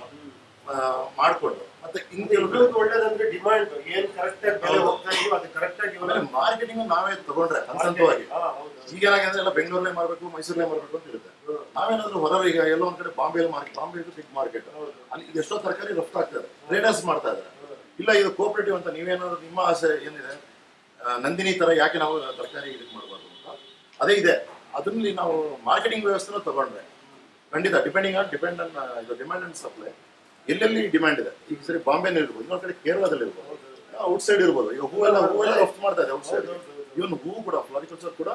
ಮಾಡಿಕೊಂಡು ಮತ್ತೆ ಹಿಂಗೆ ಒಳ್ಳೇದಂದ್ರೆ ಡಿಮಾಂಡ್ ಏನ್ ಕರೆಕ್ಟ್ ಆಗಿ ಬೆಲೆ ಹೋಗ್ತಾ ಇದೆಯೋ ಅದು ಕರೆಕ್ಟ್ ಆಗಿ ಮಾರ್ಕೆಟಿಂಗ್ ನಾವೇ ತಗೊಂಡ್ರೆ ಹಂತವಾಗಿ. ಈಗ ಏನಾಗಿದೆ ಎಲ್ಲ ಬೆಂಗಳೂರಲ್ಲೇ ಮಾರ್ಬೇಕು ಮೈಸೂರಲ್ಲೇ ಮಾರ್ಬೇಕು ಅಂತ ಇರುತ್ತೆ. ನಾವೇನಾದ್ರೂ ಹೊರ ಈಗ ಎಲ್ಲೋ ಒಂದ್ ಕಡೆ ಬಾಂಬೆಯಲ್ಲಿ ಮಾರ್ಕೆಟ್, ಬಾಂಬೆ ಬಿಗ್ ಮಾರ್ಕೆಟ್, ಅಲ್ಲಿ ಇದು ಎಷ್ಟೋ ತರಕಾರಿ ರಫ್ತು ಆಗ್ತದೆ, ಟ್ರೇಡರ್ಸ್ ಮಾಡ್ತಾ ಇದ್ದಾರೆ. ಇಲ್ಲ ಇದು ಕೋಆಪರೇಟಿವ್ ಅಂತ ನೀವೇನಾದ್ರು ನಿಮ್ಮ ಆಸೆ ಏನಿದೆ ನಂದಿನಿ ತರ ಯಾಕೆ ನಾವು ತರಕಾರಿ ಇದು ಮಾಡಬಾರ್ದು ಅಂತ ಅದೇ ಇದೆ. ಅದರಲ್ಲಿ ನಾವು ಮಾರ್ಕೆಟಿಂಗ್ ವ್ಯವಸ್ಥೆನ ತಗೊಂಡ್ರೆ ಖಂಡಿತ ಡಿಪೆಂಡಿಂಗ್ ಆನ್ ಡಿಪೆಂಡ್ ಆನ್ ಇದು ಡಿಮ್ಯಾಂಡ್ ಅಂಡ್ ಸಪ್ಲೈ. ಎಲ್ಲೆಲ್ಲಿ ಡಿಮ್ಯಾಂಡ್ ಇದೆ, ಈಗ ಸರಿ ಬಾಂಬೆನಲ್ಲಿ ಇರ್ಬೋದು, ಇನ್ನೊಂದ್ ಕಡೆ ಕೇರಳದಲ್ಲಿ ಇರ್ಬೋದು, ಔಟ್ ಸೈಡ್ ಇರ್ಬೋದು. ಈಗ ಹೂವೆಲ್ಲ ಹೂವೆಲ್ಲ ರಫ್ತು ಮಾಡ್ತಾ ಇದೆ ಔಟ್ ಸೈಡ್. ಇವನ್ ಹೂ ಕೂಡ ಫ್ಲಾರಿಕಲ್ಚರ್ ಕೂಡ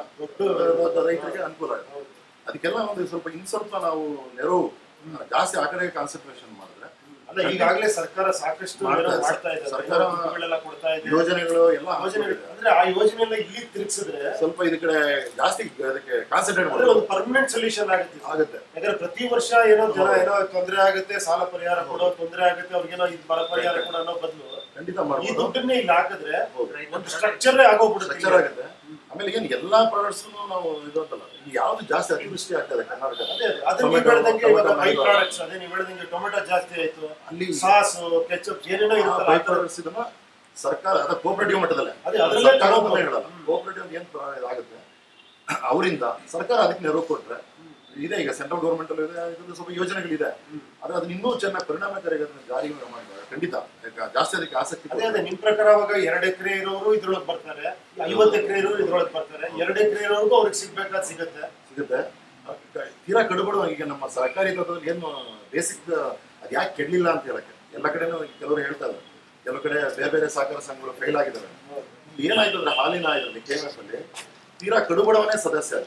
ರೈತರಿಗೆ ಅನುಕೂಲ ಇದೆ. ಅದಕ್ಕೆಲ್ಲ ಒಂದು ಸ್ವಲ್ಪ ಇನ್ ಸ್ವಲ್ಪ ನಾವು ನೆರವು ಜಾಸ್ತಿ ಆ ಕಡೆ ಕಾನ್ಸಂಟ್ರೇಷನ್ ಮಾಡಿದ್ರೆ. ಅಲ್ಲ ಈಗಾಗಲೇ ಸರ್ಕಾರ ಸಾಕಷ್ಟು ಮಾಡ್ತಾ ಇದೆ, ಸರ್ಕಾರ ಕೊಡ್ತಾ ಇದೆ ಯೋಜನೆಗಳು ಎಲ್ಲ ಯೋಜನೆಗಳು. ಅಂದ್ರೆ ಆ ಯೋಜನೆ ಎಲ್ಲ ಇಲ್ಲಿ ತಿರುಗಿಸಿದ್ರೆ ಸ್ವಲ್ಪ ಇದ ಕಡೆ ಜಾಸ್ತಿ ಅದಕ್ಕೆ ಕಾನ್ಸಂಟ್ರೇಟ್ ಮಾಡಿದ್ರೆ ಒಂದು ಪರ್ಮನೆಂಟ್ ಸೊಲ್ಯೂಷನ್ ಆಗುತ್ತೆ ಆಗುತ್ತೆ ಯಾಕಂದ್ರೆ ಪ್ರತಿ ವರ್ಷ ಏನೋ ಜನ ಏನೋ ತೊಂದರೆ ಆಗುತ್ತೆ, ಸಾಲ ಪರಿಹಾರ ಕೊಡೋ ತೊಂದರೆ ಆಗುತ್ತೆ, ಅವ್ರಿಗೇನೋ ಇದು ಬರ ಪರಿಹಾರ ಕೂಡ ಅನ್ನೋ ಬದಲು ಖಂಡಿತ ಈ ದುಡ್ಡನ್ನೇ ಇಲ್ಲಿ ಹಾಕಿದ್ರೆ ಒಂದು ಸ್ಟ್ರಕ್ಚರ್ ಆಗೋಗ್ಬಿಡುತ್ತೆ. ಸ್ಟ್ರಕ್ಚರ್ ಆಗುತ್ತೆ. ಆಮೇಲೆ ಏನ್ ಎಲ್ಲಾ ಪ್ರಾಡಕ್ಟ್ಸ್ ನಾವು ಇದು ಅಂತಲ್ಲ, ಯಾವ್ದು ಜಾಸ್ತಿ ಅತಿವೃಷ್ಟಿ ಆಗ್ತದೆ ಕರ್ನಾಟಕ. ಅದೇ ಅದನ್ನ ನೀವು ಹೇಳ್ದಂಗೆ ಇವಾಗ ಬೈ ಪ್ರಾಡಕ್ಟ್ಸ್, ಅದೇ ನೀವು ಹೇಳ್ದಂಗೆ ಟೊಮೆಟೊ ಜಾಸ್ತಿ ಆಯ್ತು, ಅಲ್ಲಿ ಸಾಸ್ ಕೆಚಪ್ ಏನೇನೋ ಇರುತ್ತಲ್ಲ ಬೈ ಪ್ರಾಡಕ್ಟ್ಸ್ ಇದನ್ನ ಸರ್ಕಾರ ಅದ ಕೋಆಪರೇಟಿವ್ ಮಟ್ಟದಲ್ಲೇ ಹೇಳಲ್ಲ. ಕೋಆಪರೇಟಿವ್ ಏನ್ ಆಗುತ್ತೆ ಅವರಿಂದ ಸರ್ಕಾರ ಅದಕ್ಕೆ ನೆರವು ಕೊಟ್ರೆ ಇದೆ. ಈಗ ಸೆಂಟ್ರಲ್ ಗೌರ್ಮೆಂಟ್ ಅಲ್ಲಿ ಇದೆ, ಇದೊಂದು ಸ್ವಲ್ಪ ಯೋಜನೆಗಳಿದೆ. ಆದ್ರೆ ಅದನ್ನ ಇನ್ನೂ ಚೆನ್ನಾಗಿ ಪರಿಣಾಮಕಾರಿ ಜಾರಿ ಮಾಡಿದ್ದಾರೆ. ಖಂಡಿತ ಜಾಸ್ತಿ ಅದಕ್ಕೆ ಆಸಕ್ತಿ. ಅದೇ ಅದೇ ನಿಮ್ ಪ್ರಕಾರ ಅವಾಗ ಎರಡು ಎಕರೆ ಇರೋರು ಇದ್ರೊಳಗೆ ಬರ್ತಾರೆ, ಐವತ್ತು ಎಕರೆ ಇರೋರು ಇದ್ರೊಳಗೆ ಬರ್ತಾರೆ, ಎರಡು ಎಕರೆ ಇರೋರ್ಗು ಅವ್ರಿಗೆ ಸಿಗ್ಬೇಕಾದ ಸಿಗುತ್ತೆ ಸಿಗುತ್ತೆ ತೀರಾ ಕಡುಬಡುವ. ಈಗ ನಮ್ಮ ಸರ್ಕಾರಿ ತತ್ವದಲ್ಲಿ ಏನು ಬೇಸಿಕ್ ಅದ್ ಯಾಕೆ ಕೆಡ್ಲಿಲ್ಲ ಅಂತ ಹೇಳಕ್ಕೆ ಎಲ್ಲ ಕಡೆನೂ ಕೆಲವರು ಹೇಳ್ತಾ ಇದ್ದಾರೆ. ಕೆಲವು ಕಡೆ ಬೇರೆ ಬೇರೆ ಸಹಕಾರ ಸಂಘಗಳು ಫೇಲ್ ಆಗಿದ್ದಾರೆ. ಏನಾಯ್ತು ಅಂದ್ರೆ ಹಾಲಿನ ಇದರಲ್ಲಿ ಕೆ ಎಂ ಎಫ್ ಅಲ್ಲಿ ತೀರಾ ಕಡುಬಡವನೇ ಸದಸ್ಯ.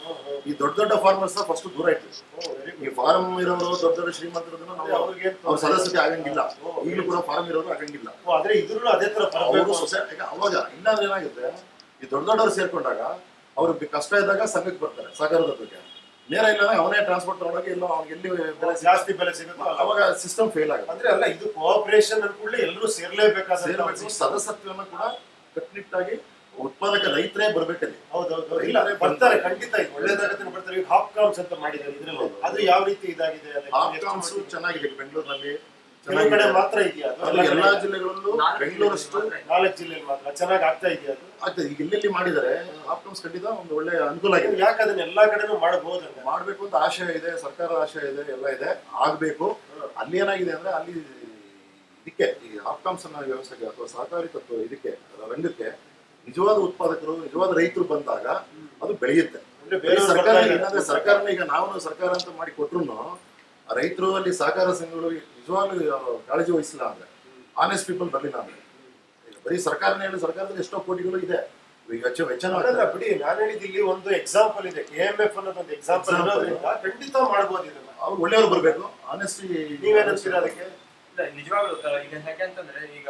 ಈ ದೊಡ್ಡ ದೊಡ್ಡ ಫಾರ್ಮರ್ಸ್ ಫಸ್ಟ್ ದೂರ ಇತ್ತು. ಈ ಫಾರ್ಮ್ ಇರೋರು ದೊಡ್ಡ ದೊಡ್ಡ ಶ್ರೀಮಂತರನ್ನ ನಾವು ಅವ್ರ ಸದಸ್ಯತೆ ಆಗಂಗಿಲ್ಲ. ಈಗಲೂ ಕೂಡ ಫಾರ್ಮ್ ಇರೋರು ಆಗಂಗಿಲ್ಲ. ಆದ್ರೆ ಇದ್ರೂ ಅದೇ ತರ ಅವರು ಸೊಸೈಟಿ ಅವಾಗ ಇನ್ನಾದ್ರೆ ಏನಾಗುತ್ತೆ, ಈ ದೊಡ್ಡ ದೊಡ್ಡವ್ರು ಸೇರ್ಕೊಂಡಾಗ ಅವ್ರಿಗೆ ಕಷ್ಟ ಇದ್ದಾಗ ಸಂಘಕ್ಕೆ ಬರ್ತಾರೆ ಸಹಕಾರದ ಬಗ್ಗೆ. ನೇರ ಇಲ್ಲ ಅವನೇ ಟ್ರಾನ್ಸ್ಪೋರ್ಟ್ ತಗೊಂಡಾಗ ಎಲ್ಲೋ ಅವ್ನಿಗೆ ಎಲ್ಲಿ ಬೆಲೆ ಜಾಸ್ತಿ ಬೆಲೆ ಸಿಗುತ್ತೆ, ಅವಾಗ ಸಿಸ್ಟಮ್ ಫೇಲ್ ಆಗುತ್ತೆ. ಅಂದ್ರೆ ಅಲ್ಲ ಇದು ಕೋಆಪರೇಷನ್ ಅನ್ಕೊಳ್ಳಿ ಎಲ್ಲರೂ ಸೇರ್ಲೇಬೇಕಾದ ಸದಸ್ಯತ್ವವನ್ನು ಕೂಡ ಕಟ್ಟುನಿಟ್ಟಾಗಿ ಉತ್ಪಾದಕ ರೈತರೇ ಬರ್ಬೇಕಲ್ಲಿ. ಹೌದೌದು, ಇಲ್ಲ ಬರ್ತಾರೆ ಖಂಡಿತ. ಒಳ್ಳೇದಾಗತ್ತೆ ಬರ್ತಾರೆ. ಈಗ ಹಾಪ್ಕಾಮ್ಸ್ ಅಂತ ಮಾಡಿದ್ದಾರೆ ಇದ್ರಲ್ಲಿ, ಅದು ಯಾವ ರೀತಿ ಇದಾಗಿದೆ? ಹಾಪ್ಕಾಮ್ಸ್ ಚೆನ್ನಾಗಿದೆ ಬೆಂಗಳೂರಿನಲ್ಲಿ, ಕೆಲವು ಕಡೆ ಮಾತ್ರ ಇದೆಯಾ? ಎಲ್ಲಾ ಜಿಲ್ಲೆಗಳಲ್ಲೂ ಬೆಂಗಳೂರಷ್ಟು ನಾಲ್ಕು ಜಿಲ್ಲೆಯಲ್ಲಿ ಮಾತ್ರ ಚೆನ್ನಾಗಿ ಆಗ್ತಾ ಇದೆಯಾ? ಅದು ಆಗ್ತದೆ. ಈಗ ಎಲ್ಲೆಲ್ಲಿ ಮಾಡಿದರೆ ಹಾಪ್ಕಾಮ್ಸ್ ಖಂಡಿತ ಒಂದು ಒಳ್ಳೆ ಅನುಕೂಲ ಆಗಿದೆ. ಯಾಕೆ ಅದನ್ನ ಎಲ್ಲಾ ಕಡೆನೂ ಮಾಡಬಹುದು, ಮಾಡ್ಬೇಕು ಅಂತ ಆಶಯ ಇದೆ, ಸರ್ಕಾರ ಆಶಯ ಇದೆ, ಎಲ್ಲ ಇದೆ, ಆಗ್ಬೇಕು. ಅಲ್ಲಿ ಏನಾಗಿದೆ ಅಂದ್ರೆ ಅಲ್ಲಿ ಇದಕ್ಕೆ ಈ ಹಾಪ್ಕಾಮ್ಸ್ ಅನ್ನೋ ವ್ಯವಸ್ಥೆಗೆ ಅಥವಾ ಸಹಕಾರಿ ತತ್ವ ಇದಕ್ಕೆ ರಂಗಕ್ಕೆ ನಿಜವಾದ ಉತ್ಪಾದಕರು ನಿಜವಾದ ರೈತರು ಬಂದಾಗ ಅದು ಬೆಳೆಯುತ್ತೆ. ಸರ್ಕಾರ ಏನಂದ್ರೆ ಸರ್ಕಾರನ ಈಗ ನಾವು ಸರ್ಕಾರ ಅಂತ ಮಾಡಿ ಕೊಟ್ರು ರೈತರು ಅಲ್ಲಿ ಸಹಕಾರ ಸಂಘಗಳು ನಿಜವಾಗ್ಲೂ ಕಾಳಜಿ ವಹಿಸಿಲ್ಲ ಅಂದ್ರೆ, ಆನೆಸ್ಟ್ ಪೀಪಲ್ ಬರ್ಲಿಲ್ಲ ಅಂದ್ರೆ, ಬರೀ ಸರ್ಕಾರನೇ ಹೇಳಿ ಸರ್ಕಾರದಲ್ಲಿ ಎಷ್ಟೋ ಕೋಟಿಗಳು ಇದೆ. ಈಗ ವೆಚ್ಚ ವೆಚ್ಚನೂ ಬಿಡಿ. ನಾನು ಹೇಳಿದ್ದು ಇಲ್ಲಿ ಒಂದು ಎಕ್ಸಾಂಪಲ್ ಇದೆ, ಕೆ ಎಂ ಎಫ್ ಅನ್ನೋದು ಒಂದು ಎಕ್ಸಾಂಪಲ್ ಇರೋದ್ರಿಂದ ಖಂಡಿತ ಮಾಡ್ಬೋದು ಇದನ್ನ. ಅವ್ರು ಒಳ್ಳೆಯವ್ರು ಬರ್ಬೇಕು. ಆನೆಸ್ಟಿ ನೀವೇನಂತೀರ ಅದಕ್ಕೆ? ನಿಜವಾಗ್ಲೂ ಈಗ ಯಾಕೆಂತಂದ್ರೆ ಈಗ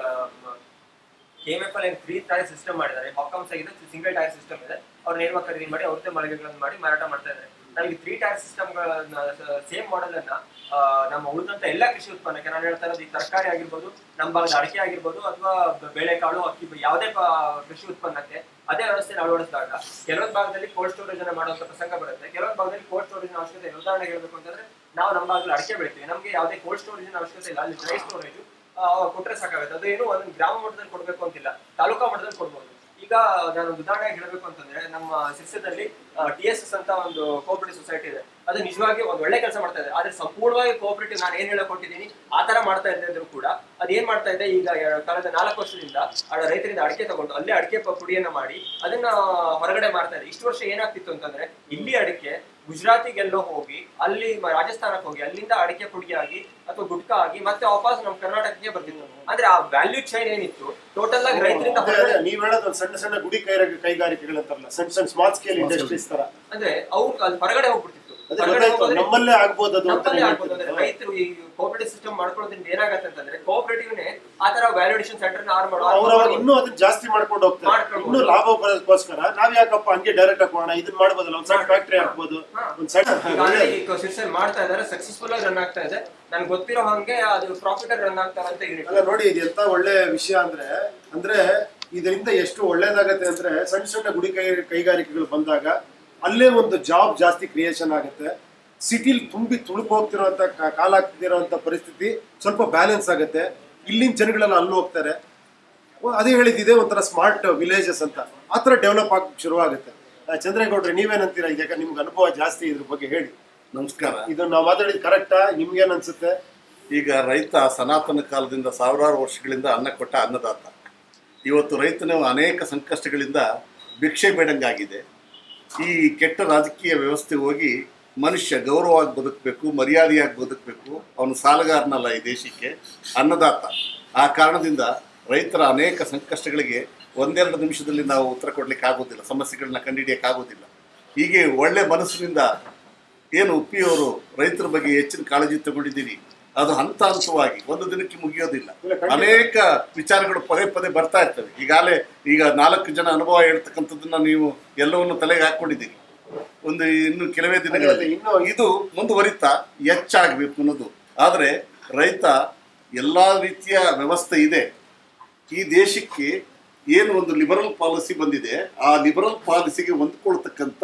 ಕೆ ಎಂ ಎಫ್ ಅಲ್ಲಿ ತ್ರೀ ಟೈರ್ ಸಿಸ್ಟಮ್ ಮಾಡಿದ್ದಾರೆ. ಹಾಪ್ಕಾಮ್ಸ್ ಆಗಿದೆ ಸಿಂಗಲ್ ಟೈರ್ ಸಿಸ್ಟಮ್ ಇದೆ. ಅವ್ರು ನೇರವಾಗಿ ಖರೀದಿ ಮಾಡಿ ಅವ್ರದ್ದೇ ಮಳಿಗೆಗಳನ್ನು ಮಾಡಿ ಮಾರಾಟ ಮಾಡ್ತಾ ಇದ್ದಾರೆ. ನಮಗೆ ತ್ರೀ ಟೈರ್ ಸಿಸ್ಟಮ್ಗಳನ್ನ ಸೇಮ್ ಮಾಡೆಲ್ ಅನ್ನ ನಮ್ಮ ಉಳಿದಂತ ಎಲ್ಲಾ ಕೃಷಿ ಉತ್ಪನ್ನಕ್ಕೆ ನಾನು ಹೇಳ್ತಾ ಇರೋದು, ಈ ತರಕಾರಿ ಆಗಿರ್ಬೋದು, ನಮ್ಮ ಭಾಗದ ಅಡಿಕೆ ಆಗಿರ್ಬೋದು, ಅಥವಾ ಬೇಳೆಕಾಳು, ಅಕ್ಕಿ, ಯಾವುದೇ ಕೃಷಿ ಉತ್ಪನ್ನಕ್ಕೆ ಅದೇ ವ್ಯವಸ್ಥೆ ಅಳವಡಿಸಿದಾಗ ಕೆಲವೊಂದು ಭಾಗದಲ್ಲಿ ಕೋಲ್ಡ್ ಸ್ಟೋರೇಜ್ ಅನ್ನ ಮಾಡುವಂತ ಪ್ರಸಂಗ ಬರುತ್ತೆ. ಕೆಲವೊಂದು ಭಾಗದಲ್ಲಿ ಕೋಲ್ಡ್ ಸ್ಟೋರೇಜ್ ಅವಶ್ಯಕತೆ ಇಲ್ಲ. ಉದಾಹರಣೆಗೆ ಹೇಳ್ಬೇಕು ಅಂತಂದ್ರೆ ನಾವು ನಮ್ಮ ಭಾಗದಲ್ಲಿ ಅಡಿಕೆ ಬೆಳಿತೀವಿ, ನಮಗೆ ಯಾವುದೇ ಕೋಲ್ಡ್ ಸ್ಟೋರೇಜ್ ಅವಶ್ಯಕತೆ ಇಲ್ಲ. ಅಲ್ಲಿ ಡ್ರೈ ಸ್ಟೋರೇಜ್ ಕೊಟ್ಟರೆ ಸಾಕಾಗುತ್ತೆ. ಅದು ಏನು ಒಂದು ಗ್ರಾಮ ಮಟ್ಟದಲ್ಲಿ ಕೊಡಬೇಕು ಅಂತಿಲ್ಲ, ತಾಲೂಕಾ ಮಟ್ಟದಲ್ಲಿ ಕೊಡ್ಬೋದು. ಈಗ ನಾನು ಉದಾಹರಣೆಗೆ ಹೇಳಬೇಕು ಅಂತಂದ್ರೆ ನಮ್ಮ ಶಿರ್ಸದಲ್ಲಿ ಟಿ ಎಸ್ ಎಸ್ ಅಂತ ಒಂದು ಕೋಆಪರೇಟಿವ್ ಸೊಸೈಟಿ ಇದೆ. ಅದು ನಿಜವಾಗಿ ಒಂದು ಒಳ್ಳೆ ಕೆಲಸ ಮಾಡ್ತಾ ಇದೆ. ಆದ್ರೆ ಸಂಪೂರ್ಣವಾಗಿ ಕೋಆಪರೇಟಿವ್ ನಾನು ಏನ್ ಹೇಳಿಕೊಟ್ಟಿದ್ದೀನಿ ಆ ತರ ಮಾಡ್ತಾ ಇದ್ರೂ ಕೂಡ ಅದೇನ್ ಮಾಡ್ತಾ ಇದೆ, ಈಗ ಕಳೆದ ನಾಲ್ಕು ವರ್ಷದಿಂದ ರೈತರಿಂದ ಅಡಿಕೆ ತಗೊಂಡು ಅಲ್ಲೇ ಅಡಿಕೆ ಪುಡಿಯನ್ನ ಮಾಡಿ ಅದನ್ನ ಹೊರಗಡೆ ಮಾಡ್ತಾ ಇದೆ. ಇಷ್ಟು ವರ್ಷ ಏನಾಗ್ತಿತ್ತು ಅಂತಂದ್ರೆ ಇಲ್ಲಿ ಅಡಿಕೆ ಗುಜರಾತಿಗೆಲ್ಲೋ ಹೋಗಿ ಅಲ್ಲಿ ರಾಜಸ್ಥಾನಕ್ಕೆ ಹೋಗಿ ಅಲ್ಲಿಂದ ಅಡಿಕೆ ಪುಡಿಯಾಗಿ ಅಥವಾ ಗುಟ್ಕಾ ಆಗಿ ಮತ್ತೆ ವಾಪಸ್ ನಮ್ಮ ಕರ್ನಾಟಕಕ್ಕೆ ಬರ್ತಿತ್ತು. ಅಂದ್ರೆ ಆ ವ್ಯಾಲ್ಯೂ ಚೈನ್ ಏನಿತ್ತು ಟೋಟಲ್ ಆಗಿ ರೈತರಿಂದ ನೀವ್ ಹೇಳೋದು ಸಣ್ಣ ಸಣ್ಣ ಗುಡಿ ಕೈ ಕೈಗಾರಿಕೆಗಳಂತಾರಲ್ಲ, ಸಣ್ಣ ಸಣ್ಣ ಸ್ಮಾಲ್ ಸ್ಕೇಲ್ ಇಂಡಸ್ಟ್ರೀಸ್ ತರ, ಅಂದ್ರೆ ಅವ್ರು ಅಲ್ಲಿ ಹೊರಗಡೆ ಹೋಗ್ಬಿಡ್ತಿತ್ತು. ನಮ್ಮಲ್ಲೇ ಆಗ್ಬೋದು ಅದು. ನಮ್ಮಲ್ಲೇ ಆಗ್ಬೋದು ಅಂದ್ರೆ ರೈತರು ಈ ಕೋಆಪರೇಟಿವ್ ಸಿಸ್ಟಮ್ ಮಾಡ್ಕೊಳ್ಳೋದ್ರಿಂದ ಏನಾಗತ್ತೆ ಅಂತಂದ್ರೆ ಕೋಆಪರೇಟಿವ್ನೇ ಆ ತರ ವ್ಯಾಲ್ಯೂಡೇಷನ್ ಸೆಂಟರ್ ಆರ್ ಅವ್ರು ಅವಾಗ ಇನ್ನೂ ಅದನ್ನ ಜಾಸ್ತಿ ಮಾಡ್ಕೊಂಡು ಹೋಗ್ತಾರೆ. ಇನ್ನೂ ಲಾಭ ಬರೋದಕ್ಕೋಸ್ಕರ ನಾವ್ ಯಾಕಪ್ಪ ಹಂಗೆ ಡೈರೆಕ್ಟ್ ಹಾಕೋಣ, ಇದನ್ನ ಮಾಡ್ಬೋದಲ್ಲ, ಒಂದ್ ಸಣ್ಣ ಫ್ಯಾಕ್ಟ್ರಿ ಹಾಕ್ಬೋದು, ಒಂದ್ ಸಣ್ಣ ಮಾಡ್ತಾ ಇದಾರೆ, ಸಕ್ಸಸ್ಫುಲ್ ಆಗಿ ರನ್ ಆಗ್ತಾ ಇದೆ. ನನ್ಗೆ ಗೊತ್ತಿರೋ ಹಂಗೆ ಅದು ಪ್ರಾಫಿಟ್ ರನ್ ಆಗ್ತಾರೆ ಅಂತ ನೋಡಿ. ಇದು ಎಂತ ಒಳ್ಳೆ ವಿಷಯ ಅಂದ್ರೆ ಅಂದ್ರೆ ಇದರಿಂದ ಎಷ್ಟು ಒಳ್ಳೇದಾಗತ್ತೆ ಅಂದ್ರೆ ಸಣ್ಣ ಸಣ್ಣ ಗುಡಿ ಕೈ ಕೈಗಾರಿಕೆಗಳು ಬಂದಾಗ ಅಲ್ಲೇ ಒಂದು ಜಾಬ್ ಜಾಸ್ತಿ ಕ್ರಿಯೇಷನ್ ಆಗುತ್ತೆ. ಸಿಟಿಲಿ ತುಂಬಿ ತುಳುಕು ಹೋಗ್ತಿರೋಂಥ ಕಾಲ ಆಗ್ತಿರೋಂಥ ಪರಿಸ್ಥಿತಿ ಸ್ವಲ್ಪ ಬ್ಯಾಲೆನ್ಸ್ ಆಗುತ್ತೆ. ಇಲ್ಲಿನ ಜನಗಳೆಲ್ಲ ಅಲ್ಲಿ ಹೋಗ್ತಾರೆ. ಅದೇ ಹೇಳಿದ್ದಿದೆ ಒಂಥರ ಸ್ಮಾರ್ಟ್ ವಿಲೇಜಸ್ ಅಂತ, ಆ ಥರ ಡೆವಲಪ್ ಆಗಕ್ಕೆ ಶುರುವಾಗುತ್ತೆ. ಚಂದ್ರೇಗೌಡ್ರೆ ನೀವೇನಂತೀರಾ? ಇದಕ್ಕೆ ನಿಮ್ಗೆ ಅನುಭವ ಜಾಸ್ತಿ, ಇದ್ರ ಬಗ್ಗೆ ಹೇಳಿ. ನಮಸ್ಕಾರ. ಇದು ನಾವು ಮಾತಾಡಿದ್ ಕರೆಕ್ಟಾ? ನಿಮ್ಗೇನ್ ಅನ್ಸುತ್ತೆ? ಈಗ ರೈತ ಸನಾತನ ಕಾಲದಿಂದ ಸಾವಿರಾರು ವರ್ಷಗಳಿಂದ ಅನ್ನ ಕೊಟ್ಟ ಅನ್ನದಾತ. ಇವತ್ತು ರೈತನು ಅನೇಕ ಸಂಕಷ್ಟಗಳಿಂದ ಭಿಕ್ಷೆ ಬೇಡಂಗಾಗಿದೆ. ಈ ಕೆಟ್ಟ ರಾಜಕೀಯ ವ್ಯವಸ್ಥೆ ಹೋಗಿ ಮನುಷ್ಯ ಗೌರವವಾಗಿ ಬದುಕಬೇಕು, ಮರ್ಯಾದೆಯಾಗಿ ಬದುಕಬೇಕು. ಅವನು ಸಾಲಗಾರನಲ್ಲ ಈ ದೇಶಕ್ಕೆ, ಅನ್ನದಾತ. ಆ ಕಾರಣದಿಂದ ರೈತರ ಅನೇಕ ಸಂಕಷ್ಟಗಳಿಗೆ ಒಂದೆರಡು ನಿಮಿಷದಲ್ಲಿ ನಾವು ಉತ್ತರ ಕೊಡ್ಲಿಕ್ಕೆ ಆಗೋದಿಲ್ಲ, ಸಮಸ್ಯೆಗಳನ್ನ ಕಂಡುಹಿಡಿಯೋಕ್ಕಾಗೋದಿಲ್ಲ. ಹೀಗೆ ಒಳ್ಳೆ ಮನಸ್ಸಿನಿಂದ ಏನು ಉಪ್ಪಿಯವರು ರೈತರ ಬಗ್ಗೆ ಹೆಚ್ಚಿನ ಕಾಳಜಿ ತಗೊಂಡಿದ್ದೀರಿ, ಅದು ಹಂತ ಹಂತವಾಗಿ ಒಂದು ದಿನಕ್ಕೆ ಮುಗಿಯೋದಿಲ್ಲ. ಅನೇಕ ವಿಚಾರಗಳು ಪದೇ ಪದೇ ಬರ್ತಾ ಇರ್ತವೆ. ಈಗಾಗಲೇ ಈಗ ನಾಲ್ಕು ಜನ ಅನುಭವ ಹೇಳ್ತಕ್ಕಂಥದ್ದನ್ನ ನೀವು ಎಲ್ಲವನ್ನು ತಲೆಗೆ ಹಾಕೊಂಡಿದ್ದೀರಿ. ಒಂದು ಇನ್ನು ಕೆಲವೇ ದಿನಗಳಲ್ಲಿ ಇದು ಮುಂದುವರಿತಾ ಹೆಚ್ಚಾಗಬೇಕು ಅನ್ನೋದು. ಆದರೆ ರೈತ ಎಲ್ಲ ರೀತಿಯ ವ್ಯವಸ್ಥೆ ಇದೆ. ಈ ದೇಶಕ್ಕೆ ಏನು ಒಂದು ಲಿಬರಲ್ ಪಾಲಿಸಿ ಬಂದಿದೆ, ಆ ಲಿಬರಲ್ ಪಾಲಿಸಿಗೆ ಹೊಂದ್ಕೊಳ್ತಕ್ಕಂಥ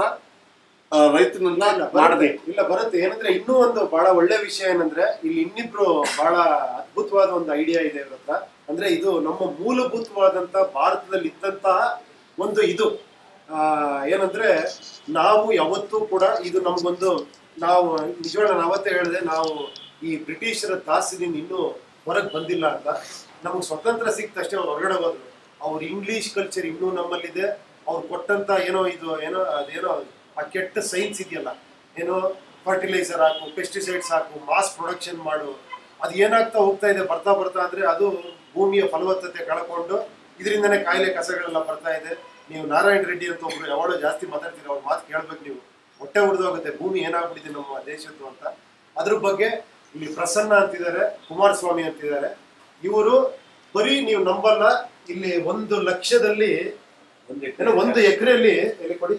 ರೈತನನ್ನ ಮಾಡಬೇಕು. ಇಲ್ಲ ಬರುತ್ತೆ. ಏನಂದ್ರೆ ಇನ್ನೂ ಒಂದು ಬಹಳ ಒಳ್ಳೆ ವಿಷಯ ಏನಂದ್ರೆ ಇಲ್ಲಿ ಇನ್ನಿಬ್ರು ಬಹಳ ಅದ್ಭುತವಾದ ಒಂದು ಐಡಿಯಾ ಇದೆ ಗೊತ್ತಾ. ಅಂದ್ರೆ ಇದು ನಮ್ಮ ಮೂಲಭೂತವಾದಂತ ಭಾರತದಲ್ಲಿ ಇದ್ದಂತಹ ಒಂದು ಇದು ಆ ಏನಂದ್ರೆ ನಾವು ಯಾವತ್ತೂ ಕೂಡ ಇದು ನಮ್ಗೊಂದು ನಾವು ನಿಜವಾದ ನಾನು ಅವತ್ತೇ ಹೇಳಿದೆ, ನಾವು ಈ ಬ್ರಿಟಿಷರ ದಾಸ್ಯದಿಂದ ಇನ್ನೂ ಹೊರಗೆ ಬಂದಿಲ್ಲ ಅಂತ. ನಮ್ಗೆ ಸ್ವತಂತ್ರ ಸಿಕ್ತಷ್ಟೇ ಅವ್ರು ಹೊರಗಡೆ ಹೋದ್ರು. ಅವ್ರ ಇಂಗ್ಲಿಷ್ ಕಲ್ಚರ್ ಇನ್ನೂ ನಮ್ಮಲ್ಲಿದೆ. ಅವ್ರು ಕೊಟ್ಟಂತ ಏನೋ ಇದು ಏನೋ ಅದೇನೋ ಆ ಕೆಟ್ಟ ಸೈನ್ಸ್ ಇದೆಯಲ್ಲ, ಏನೋ ಫರ್ಟಿಲೈಸರ್ ಹಾಕು, ಪೆಸ್ಟಿಸೈಡ್ಸ್ ಹಾಕು, ಮಾಸ್ ಪ್ರೊಡಕ್ಷನ್ ಮಾಡು, ಅದು ಏನಾಗ್ತಾ ಹೋಗ್ತಾ ಇದೆ ಬರ್ತಾ ಬರ್ತಾ ಅಂದ್ರೆ ಅದು ಭೂಮಿಯ ಫಲವತ್ತತೆ ಕಳ್ಕೊಂಡು ಇದರಿಂದನೇ ಕಾಯಿಲೆ ಕಸಗಳೆಲ್ಲ ಬರ್ತಾ ಇದೆ. ನೀವು ನಾರಾಯಣ ರೆಡ್ಡಿ ಅಂತ ಒಬ್ರು ಯಾವಾಗಲೂ ಜಾಸ್ತಿ ಮಾತಾಡ್ತೀರಿ, ಅವ್ರ ಮಾತು ಕೇಳ್ಬೇಕು ನೀವು. ಹೊಟ್ಟೆ ಉಳಿದೋಗುತ್ತೆ ಭೂಮಿ ಏನಾಗ್ಬಿಟ್ಟಿದೆ ನಮ್ಮ ದೇಶದ್ದು ಅಂತ. ಅದ್ರ ಬಗ್ಗೆ ಇಲ್ಲಿ ಪ್ರಸನ್ನ ಅಂತಿದ್ದಾರೆ, ಕುಮಾರಸ್ವಾಮಿ ಅಂತಿದ್ದಾರೆ. ಇವರು ಬರೀ ನೀವು ನಂಬಲ್ಲ, ಇಲ್ಲಿ ಒಂದು ಲಕ್ಷದಲ್ಲಿ ಏನೋ ಒಂದು ಎಕರೆಯಲ್ಲಿ ಎಲ್ಲಿ ಕೊಡಿ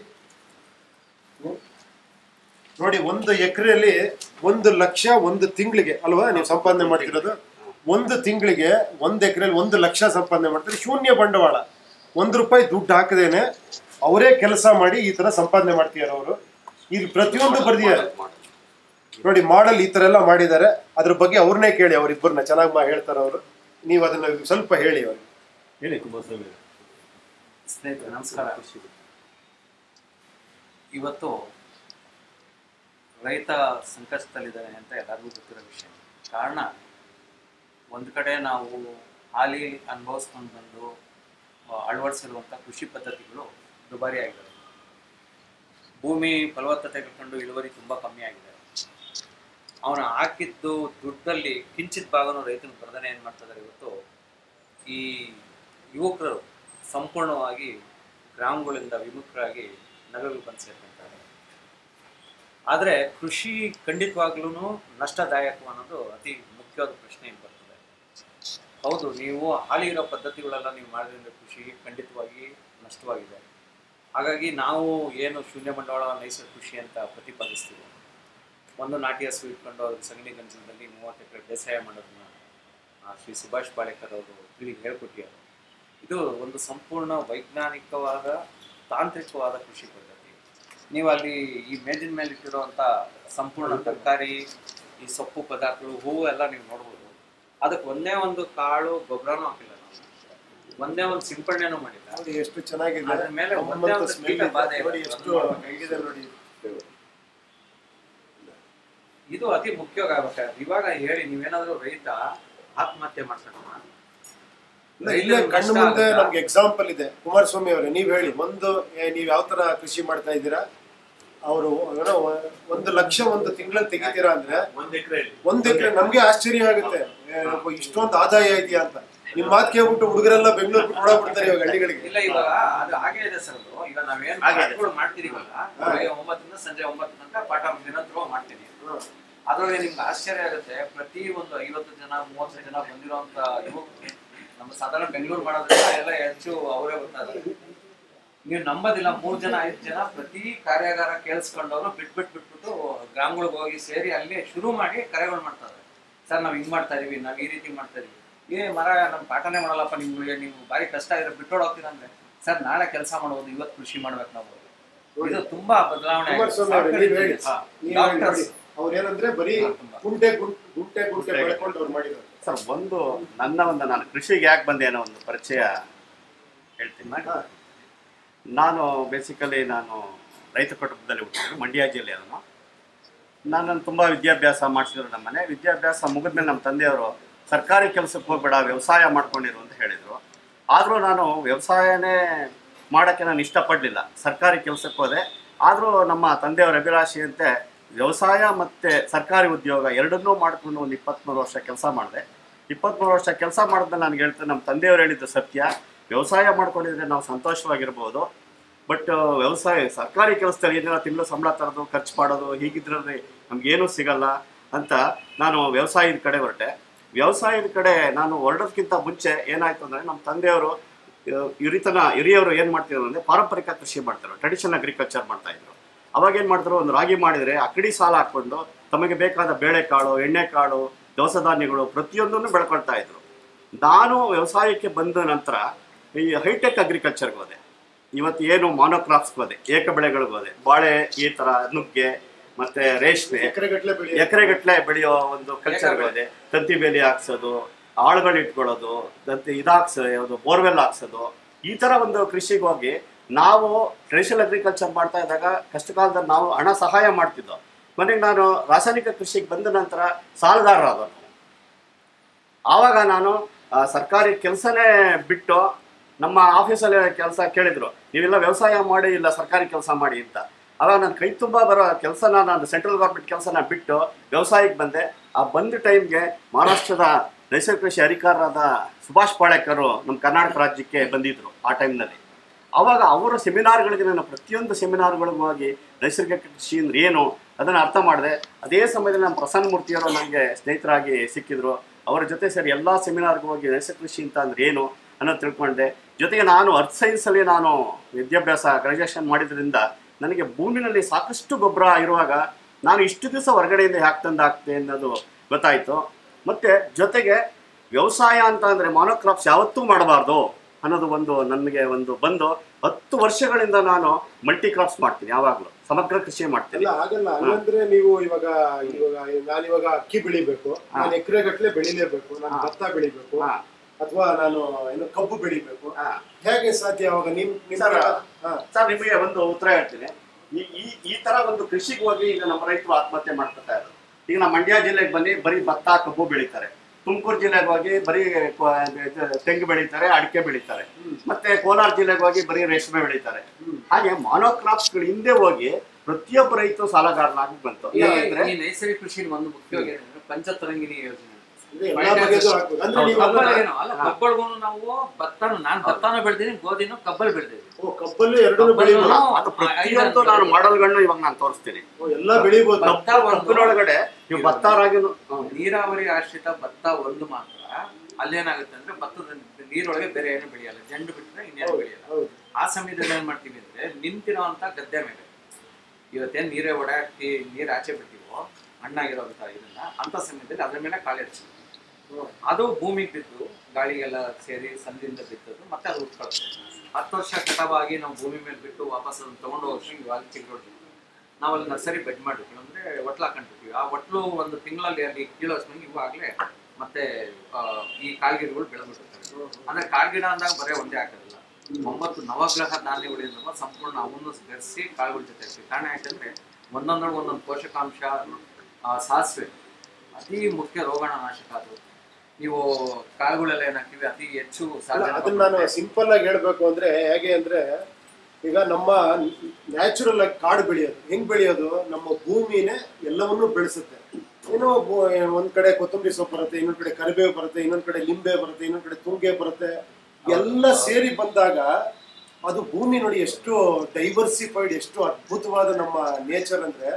ನೋಡಿ, ಒಂದು ಎಕರೆಯಲ್ಲಿ ಒಂದು ಲಕ್ಷ ಒಂದು ತಿಂಗಳಿಗೆ ಅಲ್ವಾ ನೀವು ಸಂಪಾದನೆ ಮಾಡ್ತಿರೋದು. ಒಂದು ತಿಂಗಳಿಗೆ ಒಂದು ಎಕರೆಯಲ್ಲಿ ಒಂದು ಲಕ್ಷ ಸಂಪಾದನೆ ಮಾಡ್ತಾರೆ. ಶೂನ್ಯ ಬಂಡವಾಳ, ಒಂದು ರೂಪಾಯಿ ದುಡ್ಡು ಹಾಕದೇನೆ ಅವರೇ ಕೆಲಸ ಮಾಡಿ ಈ ತರ ಸಂಪಾದನೆ ಮಾಡ್ತಿದ್ದಾರೆ ಅವರು. ಇಲ್ಲಿ ಪ್ರತಿಯೊಂದು ಬರ್ದಿದ್ದಾರೆ ನೋಡಿ, ಮಾಡಲ್ ಈ ತರ ಎಲ್ಲ ಮಾಡಿದ್ದಾರೆ. ಅದ್ರ ಬಗ್ಗೆ ಅವ್ರನ್ನೇ ಕೇಳಿ, ಅವ್ರಿಬ್ಬರನ್ನ ಚೆನ್ನಾಗಿ ಹೇಳ್ತಾರೆ ಅವರು. ನೀವು ಅದನ್ನ ಸ್ವಲ್ಪ ಹೇಳಿ ಅವ್ರಿಗೆ ಹೇಳಿ. ಕುಮಾರಸ್ವಾಮಿ ಸ್ನೇಹಿತರೆ ನಮಸ್ಕಾರ. ಇವತ್ತು ರೈತ ಸಂಕಷ್ಟದಲ್ಲಿದ್ದಾನೆ ಅಂತ ಎಲ್ಲರಿಗೂ ಗೊತ್ತಿರೋ ವಿಷಯ. ಕಾರಣ ಒಂದು ಕಡೆ ನಾವು ಹಾಲಿ ಅನುಭವಿಸ್ಕೊಂಡು ಬಂದು ಅಳವಡಿಸಿರುವಂಥ ಕೃಷಿ ಪದ್ಧತಿಗಳು ದುಬಾರಿ ಆಗಿದ್ದಾವೆ. ಭೂಮಿ ಫಲವತ್ತತೆ ಕಳ್ಕೊಂಡು ಇಳುವರಿ ತುಂಬ ಕಮ್ಮಿ ಆಗಿದೆ. ಅವನು ಹಾಕಿದ್ದು ದುಡ್ಡಲ್ಲಿ ಕಿಂಚಿತ್ ಭಾಗನೂ ರೈತನ ಬರ್ಧನೆ ಏನು ಮಾಡ್ತಿದ್ದಾರೆ. ಇವತ್ತು ಈ ಯುವಕರು ಸಂಪೂರ್ಣವಾಗಿ ಗ್ರಾಮಗಳಿಂದ ವಿಮುಖರಾಗಿ ನಗರಗಳು ಬಂದು ಸೇರ್ಕೊಂತಾರೆ. ಆದರೆ ಕೃಷಿ ಖಂಡಿತವಾಗ್ಲೂ ನಷ್ಟದಾಯಕ ಅನ್ನೋದು ಅತಿ ಮುಖ್ಯವಾದ ಪ್ರಶ್ನೆ ಏನು ಬರ್ತದೆ. ಹೌದು, ನೀವು ಹಾಲಿ ಇರೋ ಪದ್ಧತಿಗಳೆಲ್ಲ ನೀವು ಮಾಡೋದ್ರಿಂದ ಕೃಷಿ ಖಂಡಿತವಾಗಿ ನಷ್ಟವಾಗಿದೆ. ಹಾಗಾಗಿ ನಾವು ಏನು ಶೂನ್ಯ ಬಂಡವಾಳ ನೈಸರ್ಗಿಕ ಕೃಷಿ ಅಂತ ಪ್ರತಿಪಾದಿಸ್ತೀವಿ, ಒಂದು ನಾಟಿ ಹಸು ಇಟ್ಕೊಂಡು ಅವ್ರ ಸಗಣಿ ಗಂಜಲದಲ್ಲಿ ಮೂವತ್ತು ಎಕರೆ ಬೇಸಾಯ ಮಾಡೋದನ್ನ ಶ್ರೀ ಸುಭಾಷ್ ಬಾಳೇಕರ್ ಅವರು ತಿಳಿ ಹೇಳ್ಕೊಟ್ಟಿದ್ದಾರೆ. ಇದು ಒಂದು ಸಂಪೂರ್ಣ ವೈಜ್ಞಾನಿಕವಾದ ತಾಂತ್ರಿಕವಾದ ಕೃಷಿ ಪದ್ಧತಿ. ನೀವು ಅಲ್ಲಿ ಈ ಮೇಜಿನ ಮೇಲೆ ಇಟ್ಟಿರುವಂಥ ಸಂಪೂರ್ಣ ತರಕಾರಿ, ಈ ಸೊಪ್ಪು ಪದಾರ್ಥಗಳು, ಹೂವು ಎಲ್ಲ ನೀವು ನೋಡ್ಬೋದು. ಅದಕ್ಕೆ ಒಂದೇ ಒಂದು ಕಾಳು ಗೊಬ್ಬರನೂ ಹಾಕಿಲ್ಲ, ನಾವು ಒಂದೇ ಒಂದು ಸಿಂಪಡಣೆನೂ ಮಾಡಿಲ್ಲ. ಎಷ್ಟು ಚೆನ್ನಾಗಿದೆ. ಅದ್ರ ಮೇಲೆ ಒಂದೇ ಒಂದು ಕೀಟ ಬಾಧೆ ನೋಡಿ. ಇದು ಅತಿ ಮುಖ್ಯವಾಗಿ ಆಗ್ಬೇಕಾದ್ರೆ ಇವಾಗ ಹೇಳಿ, ನೀವೇನಾದ್ರೂ ರೈತ ಆತ್ಮಹತ್ಯೆ ಮಾಡ್ಸೋಣ, ಇಲ್ಲೇ ಕಣ್ಣು ಮುಂದೆ ನಮ್ಗೆ ಎಕ್ಸಾಂಪಲ್ ಇದೆ. ಕುಮಾರಸ್ವಾಮಿ ಅವರೇ, ನೀವ್ ಹೇಳಿ, ಒಂದು ನೀವ್ ಯಾವ ತರ ಕೃಷಿ ಮಾಡ್ತಾ ಇದ್ದೀರಾ? ಅವರು ಏನೋ ಒಂದು ಲಕ್ಷ ಒಂದು ತಿಂಗಳಲ್ಲಿ ತೆಗಿತೀರಾ ಅಂದ್ರೆ ಒಂದ್ ಎಕರೆ ನಮ್ಗೆ ಆಶ್ಚರ್ಯ ಆಗುತ್ತೆ, ಇಷ್ಟೊಂದು ಆದಾಯ ಇದೆಯಾ ಅಂತ. ನಿಮ್ ಮಾತು ಕೇಳ್ಬಿಟ್ಟು ಹುಡುಗರೆಲ್ಲ ಬೆಂಗಳೂರು ಓಡಾಡ್ಬಿಡ್ತಾರೆ ಇವಾಗ ಹಳ್ಳಿಗಳಿಗೆ. ಇಲ್ಲ, ಇವಾಗ ಅದು ಹಾಗೆ ಇದೆ ಸರ್. ಅದು ಈಗ ನಾವೇನು ಮಾಡ್ತಿದೀವಲ್ಲ, ಒಂಬತ್ತರಿಂದ ಸಂಜೆ ಒಂಬತ್ತು ತನಕ ಪಾಠ ದಿನ ಧ್ರುವ ಮಾಡ್ತೀನಿ. ಅದರಲ್ಲಿ ನಿಮ್ಗೆ ಆಶ್ಚರ್ಯ ಆಗುತ್ತೆ, ಪ್ರತಿ ಒಂದು ಐವತ್ತು ಜನ ಮೂವತ್ತು ಜನ ಬಂದಿರೋಂಥ ಯುವಕರು ನಮ್ಮ ಸಾಧಾರಣ ಬೆಂಗಳೂರು ಮಾಡೋದ್ರಿಂದ ಎಲ್ಲ ಹೆಚ್ಚು ಅವರೇ ಬರ್ತಾ ಇದ್ದಾರೆ. ನೀವು ನಂಬೋದಿಲ್ಲ, ಮೂರು ಜನ ಐದು ಜನ ಪ್ರತಿ ಕಾರ್ಯಾಗಾರ ಕೇಳಿಸ್ಕೊಂಡವರು ಬಿಟ್ಬಿಟ್ಟು ಬಿಟ್ಬಿಟ್ಟು ಗ್ರಾಮಗಳಿಗೆ ಹೋಗಿ ಸೇರಿ ಅಲ್ಲಿ ಶುರು ಮಾಡಿ ಕರೆಗಳು ಮಾಡ್ತಾರೆ. ಸರ್ ನಾವು ಹಿಂಗೆ ಮಾಡ್ತಾ ಇದೀವಿ, ನಾವು ಈ ರೀತಿ ಮಾಡ್ತಾ ಇದೀವಿ. ಏ ಮರ ನಮ್ಮ ಪಾಠನೇ ಮಾಡಲ್ಲಪ್ಪ, ನಿಮ್ಗೆ ನೀವು ಭಾರಿ ಕಷ್ಟ ಇದ್ರೆ ಬಿಟ್ಟೋಡ್ ಹೋಗ್ತೀರ ಅಂದ್ರೆ, ಸರ್ ನಾಳೆ ಕೆಲಸ ಮಾಡ್ಬೋದು, ಇವತ್ತು ಕೃಷಿ ಮಾಡ್ಬೇಕು ನಾವು. ಇದು ತುಂಬಾ ಬದಲಾವಣೆ. ಅವ್ರೇನಂದ್ರೆ ಬರೀ ಗುಂಟೆ ಗುಂಟೆ ಗುಂಟೆ ಬೆಳ್ಕೊಂಡು ಅವ್ರು ಮಾಡಿದ್ರು. ಸರ್, ಒಂದು ನನ್ನ ಒಂದು ನಾನು ಕೃಷಿಗೆ ಯಾಕೆ ಬಂದೆ ಅನ್ನೋ ಒಂದು ಪರಿಚಯ ಹೇಳ್ತೀನಿ. ನಾನು ಬೇಸಿಕಲಿ ನಾನು ರೈತ ಕುಟುಂಬದಲ್ಲಿ ಹುಟ್ಟಿದ್ರು, ಮಂಡ್ಯ ಜಿಲ್ಲೆಯವನು. ನನ್ನನ್ನು ತುಂಬ ವಿದ್ಯಾಭ್ಯಾಸ ಮಾಡಿಸಿದ್ರು. ನಮ್ಮ ಮನೆ ವಿದ್ಯಾಭ್ಯಾಸ ಮುಗಿದ್ಮೇಲೆ ನಮ್ಮ ತಂದೆಯವರು ಸರ್ಕಾರಿ ಕೆಲಸಕ್ಕೆ ಹೋಗ್ಬೇಡ, ವ್ಯವಸಾಯ ಮಾಡ್ಕೊಂಡಿರು ಅಂತ ಹೇಳಿದರು. ಆದರೂ ನಾನು ವ್ಯವಸಾಯನೇ ಮಾಡೋಕ್ಕೆ ನಾನು ಇಷ್ಟಪಡಲಿಲ್ಲ, ಸರ್ಕಾರಿ ಕೆಲಸಕ್ಕೆ ಹೋದೆ. ಆದರೂ ನಮ್ಮ ತಂದೆಯವರ ಅಭಿಲಾಷೆಯಂತೆ ವ್ಯವಸಾಯ ಮತ್ತು ಸರ್ಕಾರಿ ಉದ್ಯೋಗ ಎರಡನ್ನೂ ಮಾಡಿಕೊಂಡು ಒಂದು ಇಪ್ಪತ್ತ್ಮೂರು ವರ್ಷ ಕೆಲಸ ಮಾಡಿದೆ. ಇಪ್ಪತ್ತ್ಮೂರು ವರ್ಷ ಕೆಲಸ ಮಾಡಿದ್ಮೇಲೆ ನನಗೆ ಹೇಳ್ತಾರೆ, ನಮ್ಮ ತಂದೆಯವರು ಹೇಳಿದ್ದು ಸತ್ಯ, ವ್ಯವಸಾಯ ಮಾಡ್ಕೊಂಡಿದ್ರೆ ನಾವು ಸಂತೋಷವಾಗಿರ್ಬೋದು, ಬಟ್ ವ್ಯವಸಾಯ ಸರ್ಕಾರಿ ಕೆಲಸದಲ್ಲಿ ಏನಾರ ತಿಂಗಳು ಸಂಬಳ ತರೋದು, ಖರ್ಚು ಮಾಡೋದು, ಹೀಗಿದ್ರಲ್ಲಿ ನಮಗೇನೂ ಸಿಗಲ್ಲ ಅಂತ ನಾನು ವ್ಯವಸಾಯದ ಕಡೆ ಹೊರಟೆ. ವ್ಯವಸಾಯದ ಕಡೆ ನಾನು ಹೊರಡೋದಕ್ಕಿಂತ ಮುಂಚೆ ಏನಾಯಿತು ಅಂದರೆ, ನಮ್ಮ ತಂದೆಯವರು ಹಿರಿತನ ಹಿರಿಯವರು ಏನು ಮಾಡ್ತಿದ್ರು ಅಂದರೆ ಪಾರಂಪರಿಕ ಕೃಷಿ ಮಾಡ್ತಾರೆ, ಟ್ರೆಡಿಷನಲ್ ಅಗ್ರಿಕಲ್ಚರ್ ಮಾಡ್ತಾಯಿದ್ರು. ಅವಾಗ ಏನು ಮಾಡ್ತಾರೆ, ಒಂದು ರಾಗಿ ಮಾಡಿದರೆ ಅಕ್ಕಡಿ ಸಾಲ ಹಾಕ್ಕೊಂಡು ತಮಗೆ ಬೇಕಾದ ಬೇಳೆಕಾಳು, ಎಣ್ಣೆಕಾಳು, ದವಸ ಧಾನ್ಯಗಳು ಪ್ರತಿಯೊಂದನ್ನು ಬೆಳ್ಕೊಳ್ತಾ ಇದ್ರು. ನಾನು ವ್ಯವಸಾಯಕ್ಕೆ ಬಂದ ನಂತರ ಈ ಹೈಟೆಕ್ ಅಗ್ರಿಕಲ್ಚರ್ಗೆ ಹೋದೆ. ಇವತ್ತು ಏನು ಮಾನೋಕ್ರಾಪ್ಸ್ಗೆ ಹೋದೆ, ಏಕ ಬೆಳೆಗಳಿಗೆ ಹೋದೆ, ಬಾಳೆ, ಈ ಥರ ನುಗ್ಗೆ ಮತ್ತು ರೇಷ್ಮೆ ಎಕರೆಗಟ್ಟಲೆ ಬೆಳೆ ಎಕರೆಗಟ್ಟಲೆ ಬೆಳೆಯೋ ಒಂದು ಕಲ್ಚರ್ಗೆ ಹೋದೆ. ತಂತಿ ಬೇಲಿ ಹಾಕ್ಸೋದು, ಆಳುಗಳು ಇಟ್ಕೊಳ್ಳೋದು, ತಂತಿ ಇದು ಹಾಕ್ಸೋದು, ಬೋರ್ವೆಲ್ ಹಾಕ್ಸೋದು, ಈ ಥರ ಒಂದು ಕೃಷಿಗೆ ಹೋಗಿ ನಾವು ಟ್ರೆಡಿಷನಲ್ ಅಗ್ರಿಕಲ್ಚರ್ ಮಾಡ್ತಾ ಇದ್ದಾಗ ಕಷ್ಟ ಕಾಲದಲ್ಲಿ ನಾವು ಹಣ ಸಹಾಯ ಮಾಡ್ತಿದ್ದೋ. ಮನೆಗೆ ನಾನು ರಾಸಾಯನಿಕ ಕೃಷಿಗೆ ಬಂದ ನಂತರ ಸಾಲಗಾರರಾದ. ಆವಾಗ ನಾನು ಸರ್ಕಾರಿ ಕೆಲಸನೇ ಬಿಟ್ಟು ನಮ್ಮ ಆಫೀಸಲ್ಲಿ ಕೆಲಸ ಕೇಳಿದರು, ನೀವೆಲ್ಲ ವ್ಯವಸಾಯ ಮಾಡಿ ಇಲ್ಲ ಸರ್ಕಾರಿ ಕೆಲಸ ಮಾಡಿ ಅಂತ. ಆವಾಗ ನಾನು ಕೈ ತುಂಬ ಬರೋ ಕೆಲಸನ ನಾನು ಸೆಂಟ್ರಲ್ ಗೌರ್ಮೆಂಟ್ ಕೆಲಸನ ಬಿಟ್ಟು ವ್ಯವಸಾಯಕ್ಕೆ ಬಂದೆ. ಆ ಬಂದ ಟೈಮ್ಗೆ ಮಹಾರಾಷ್ಟ್ರದ ನೈಸರ್ಗಿಕ ಕೃಷಿ ಅಧಿಕಾರರಾದ ಸುಭಾಷ್ ಪಾಳೇಕರ್ ನಮ್ಮ ಕರ್ನಾಟಕ ರಾಜ್ಯಕ್ಕೆ ಬಂದಿದ್ದರು ಆ ಟೈಮ್ನಲ್ಲಿ. ಆವಾಗ ಅವರ ಸೆಮಿನಾರ್ಗಳಿಗೆ ನಾನು ಪ್ರತಿಯೊಂದು ಸೆಮಿನಾರ್ಗಳಿಗೂ ಹೋಗಿ ನೈಸರ್ಗಿಕ ಕೃಷಿ ಅಂದ್ರೆ ಏನು ಅದನ್ನು ಅರ್ಥ ಮಾಡಿದೆ. ಅದೇ ಸಮಯದಲ್ಲಿ ನಮ್ಮ ಪ್ರಸನ್ನ ಮೂರ್ತಿಯವರು ನನಗೆ ಸ್ನೇಹಿತರಾಗಿ ಸಿಕ್ಕಿದ್ರು. ಅವರ ಜೊತೆ ಸೇರಿ ಎಲ್ಲ ಸೆಮಿನಾರ್ಗೂ ಹೋಗಿ ನೈಸರ್ಗಿಕ ಕೃಷಿ ಅಂತ ಅಂದ್ರೆ ಏನು ಅನ್ನೋದು ತಿಳ್ಕೊಂಡೆ. ಜೊತೆಗೆ ನಾನು ಅರ್ತ್ ಸೈನ್ಸಲ್ಲಿ ನಾನು ವಿದ್ಯಾಭ್ಯಾಸ ಗ್ರಾಜುಯೇಷನ್ ಮಾಡಿದ್ರಿಂದ ನನಗೆ ಭೂಮಿನಲ್ಲಿ ಸಾಕಷ್ಟು ಗೊಬ್ಬರ ಇರುವಾಗ ನಾನು ಇಷ್ಟು ದಿವಸ ಹೊರಗಡೆಯಿಂದ ಯಾಕೆ ತಂದು ಹಾಕ್ತೆ ಅನ್ನೋದು ಗೊತ್ತಾಯಿತು. ಮತ್ತು ಜೊತೆಗೆ ವ್ಯವಸಾಯ ಅಂತ ಅಂದರೆ ಮಾನೋಕ್ರಾಪ್ಸ್ ಯಾವತ್ತೂ ಮಾಡಬಾರ್ದು ಅನ್ನೋದು ಒಂದು ನನಗೆ ಒಂದು ಬಂದು ಹತ್ತು ವರ್ಷಗಳಿಂದ ನಾನು ಮಲ್ಟಿ ಕ್ರಾಪ್ಸ್ ಮಾಡ್ತೀನಿ, ಯಾವಾಗಲೂ ಸಮಗ್ರ ಕೃಷಿ ಮಾಡ್ತೀನಿ. ಆಗಲ್ಲ ಹಂಗಂದ್ರೆ ನೀವು ಇವಾಗ ಇವಾಗ ನಾನು ಇವಾಗ ಅಕ್ಕಿ ಬೆಳಿಬೇಕು, ನಾನು ಎಕರೆ ಗಟ್ಟಲೆ ಬೆಳಿಲೇಬೇಕು, ನಾನು ಭತ್ತ ಬೆಳಿಬೇಕು ಅಥವಾ ನಾನು ಏನು ಕಬ್ಬು ಬೆಳಿಬೇಕು, ಹೇಗೆ ಸಾಧ್ಯ? ಅವಾಗ ನಿಮ್ ಸರ್ ನಿಮಗೆ ಒಂದು ಉತ್ತರ ಹೇಳ್ತೀನಿ. ಈ ಈ ಈ ತರ ಒಂದು ಕೃಷಿಗೆ ಹೋಗಿ ಈಗ ನಮ್ಮ ರೈತರು ಆತ್ಮಹತ್ಯೆ ಮಾಡ್ಕೊತಾ ಇರೋದು. ಈಗ ನಮ್ಮ ಮಂಡ್ಯ ಜಿಲ್ಲೆಗೆ ಬನ್ನಿ, ಬರೀ ಭತ್ತ ಕಬ್ಬು ಬೆಳೀತಾರೆ. ತುಮಕೂರು ಜಿಲ್ಲೆಗೆ ಹೋಗಿ ಬರೀ ತೆಂಗು ಬೆಳೀತಾರೆ, ಅಡಿಕೆ ಬೆಳೀತಾರೆ. ಮತ್ತೆ ಕೋಲಾರ ಜಿಲ್ಲೆಗೆ ಹೋಗಿ ಬರೀ ರೇಷ್ಮೆ ಬೆಳೀತಾರೆ. ಹಾಗೆ ಮಾನೋಕ್ರಾಪ್ಸ್ಗಳು ಹಿಂದೆ ಹೋಗಿ ಪ್ರತಿಯೊಬ್ಬ ರೈತರು ಸಾಲಗಾರನಾಗಿ ಬಂತು. ಯಾಕಂದ್ರೆ ನೈಸರ್ಗಿಕ ಕೃಷಿ ಒಂದು ಮುಖ್ಯವಾಗಿ ಪಂಚತರಂಗಿಣಿ ಯೋಜನೆ. ಕಬ್ಬಲ್ಗೂ ನಾವು ಭತ್ತನ ನಾನು ಭತ್ತನ ಬೆಳೆದಿನಿ, ಗೋಧಿನೂ ಕಬ್ಬಲ್ ಬೆಳೆದಿದ್ದೀನಿ. ಕಬ್ಬಲ್ಲಿ ಎರಡು ಪ್ರತಿಯೊಂದು ನಾನು ಮಾಡಲ್ಗಳನ್ನ ಇವಾಗ ನಾನು ತೋರಿಸ್ತೀನಿ. ಎಲ್ಲ ಬೆಳಿಬಹುದು. ಕಬ್ಬಿನೊಳಗಡೆ ನೀವು ಭತ್ತ ರಾಗಿ ನೀರಾವರಿ ಆಶ್ರಿತ ಭತ್ತ ಒಂದು ಮಾತ್ರ. ಅಲ್ಲೇನಾಗುತ್ತೆ ಅಂದ್ರೆ ಭತ್ತದ ನೀರೊಳಗೆ ಬೇರೆ ಏನು ಬೆಳೆಯಲ್ಲ, ಜಂಡು ಬಿಟ್ಟರೆ ಇನ್ನೇನು ಬೆಳೆಯಲ್ಲ. ಆ ಸಮಯದಲ್ಲಿ ಏನ್ ಮಾಡ್ತೀವಿ ಅಂದ್ರೆ ನಿಂತಿರೋ ಅಂತ ಗದ್ದೆ ಮೇಲೆ ಇವತ್ತೇನು ನೀರೇ ಓಡಾಕಿ ನೀರು ಆಚೆ ಬಿಟ್ಟಿವೋ ಹಣ್ಣಾಗಿರೋಂಥ ಇದನ್ನ ಅಂತ ಸಮಯದಲ್ಲಿ ಅದ್ರ ಮೇಲೆ ಕಾಳು ಹಚ್ಚಿದ್ವಿ. ಅದು ಭೂಮಿಗೆ ಬಿದ್ದು ಗಾಳಿಗೆಲ್ಲ ಸೇರಿ ಸಂದಿಂದ ಬಿತ್ತದು, ಮತ್ತೆ ಅದು ಉಟ್ಕೊಳ್ತದೆ. ಹತ್ತು ವರ್ಷ ಕಟಾವಾಗಿ ನಾವು ಭೂಮಿ ಮೇಲೆ ಬಿಟ್ಟು ವಾಪಸ್ ಅದನ್ನು ತೊಗೊಂಡು ಹೋಗಿ ಇವಾಗ ಚಿಕ್ಕರೋಡ್ತೀವಿ. ನಾವು ಅಲ್ಲಿ ನರ್ಸರಿ ಬೆಡ್ ಮಾಡಿರ್ತೀವಿ, ಅಂದ್ರೆ ಒಟ್ಲು ಹಾಕೊಂಡಿರ್ತೀವಿ. ಆ ಒಟ್ಲು ಒಂದು ತಿಂಗಳಲ್ಲಿ ಅಲ್ಲಿ ಕೀಳೋಸ್ಮಂಗೆ ಇವಾಗಲೇ ಮತ್ತೆ ಈ ಕಾಳ್ಗಿಡಗಳು ಬೆಳೆದ್ಬಿಟ್ಟಿರ್ತವೆ. ಅಂದ್ರೆ ಕಾಳ್ಗಿಡ ಅಂದಾಗ ಬರೀ ಒಂದೇ ಹಾಕೋದಿಲ್ಲ, ಒಂಬತ್ತು ನವಗ್ರಹ ಧಾನ್ಯಗಳಿಂದ ಸಂಪೂರ್ಣ ಅವನ್ನು ಬೆರೆಸಿ ಕಾಳುಗಳ ಜೊತೆ ಇರ್ತೀವಿ. ಕಾರಣ ಯಾಕಂದ್ರೆ ಒಂದೊಂದೊಳಗೆ ಒಂದೊಂದು ಪೋಷಕಾಂಶ. ಸಾಸಿವೆ ಅತಿ ಮುಖ್ಯ ರೋಗಾಣ ನಾಶಕ. ಅದು ನೀವು ಕಾಳುಗಳೆಲ್ಲ ಏನಾಗ್ತೀವಿ ಅತಿ ಹೆಚ್ಚು. ಅದನ್ನ ನಾನು ಸಿಂಪಲ್ ಆಗಿ ಹೇಳ್ಬೇಕು ಅಂದ್ರೆ ಹೇಗೆ ಅಂದ್ರೆ, ಈಗ ನಮ್ಮ ನ್ಯಾಚುರಲ್ ಆಗಿ ಕಾಡು ಬೆಳೆಯೋದು ಹೆಂಗ್ ಬೆಳೆಯೋದು, ನಮ್ಮ ಭೂಮಿನೇ ಎಲ್ಲವನ್ನೂ ಬೆಳೆಸುತ್ತೆ. ಏನೋ ಒಂದ್ ಕಡೆ ಕೊತ್ತಂಬರಿ ಸೊಪ್ಪು ಬರುತ್ತೆ, ಇನ್ನೊಂದ್ ಕಡೆ ಕರಿಬೇವು ಬರುತ್ತೆ, ಇನ್ನೊಂದ್ ಕಡೆ ಲಿಂಬೆ ಬರುತ್ತೆ, ಇನ್ನೊಂದ್ ಕಡೆ ತುಂಗೆ ಬರುತ್ತೆ. ಎಲ್ಲ ಸೇರಿ ಬಂದಾಗ ಅದು ಭೂಮಿ ನೋಡಿ ಎಷ್ಟು ಡೈವರ್ಸಿಫೈಡ್, ಎಷ್ಟು ಅದ್ಭುತವಾದ ನಮ್ಮ ನೇಚರ್ ಅಂದ್ರೆ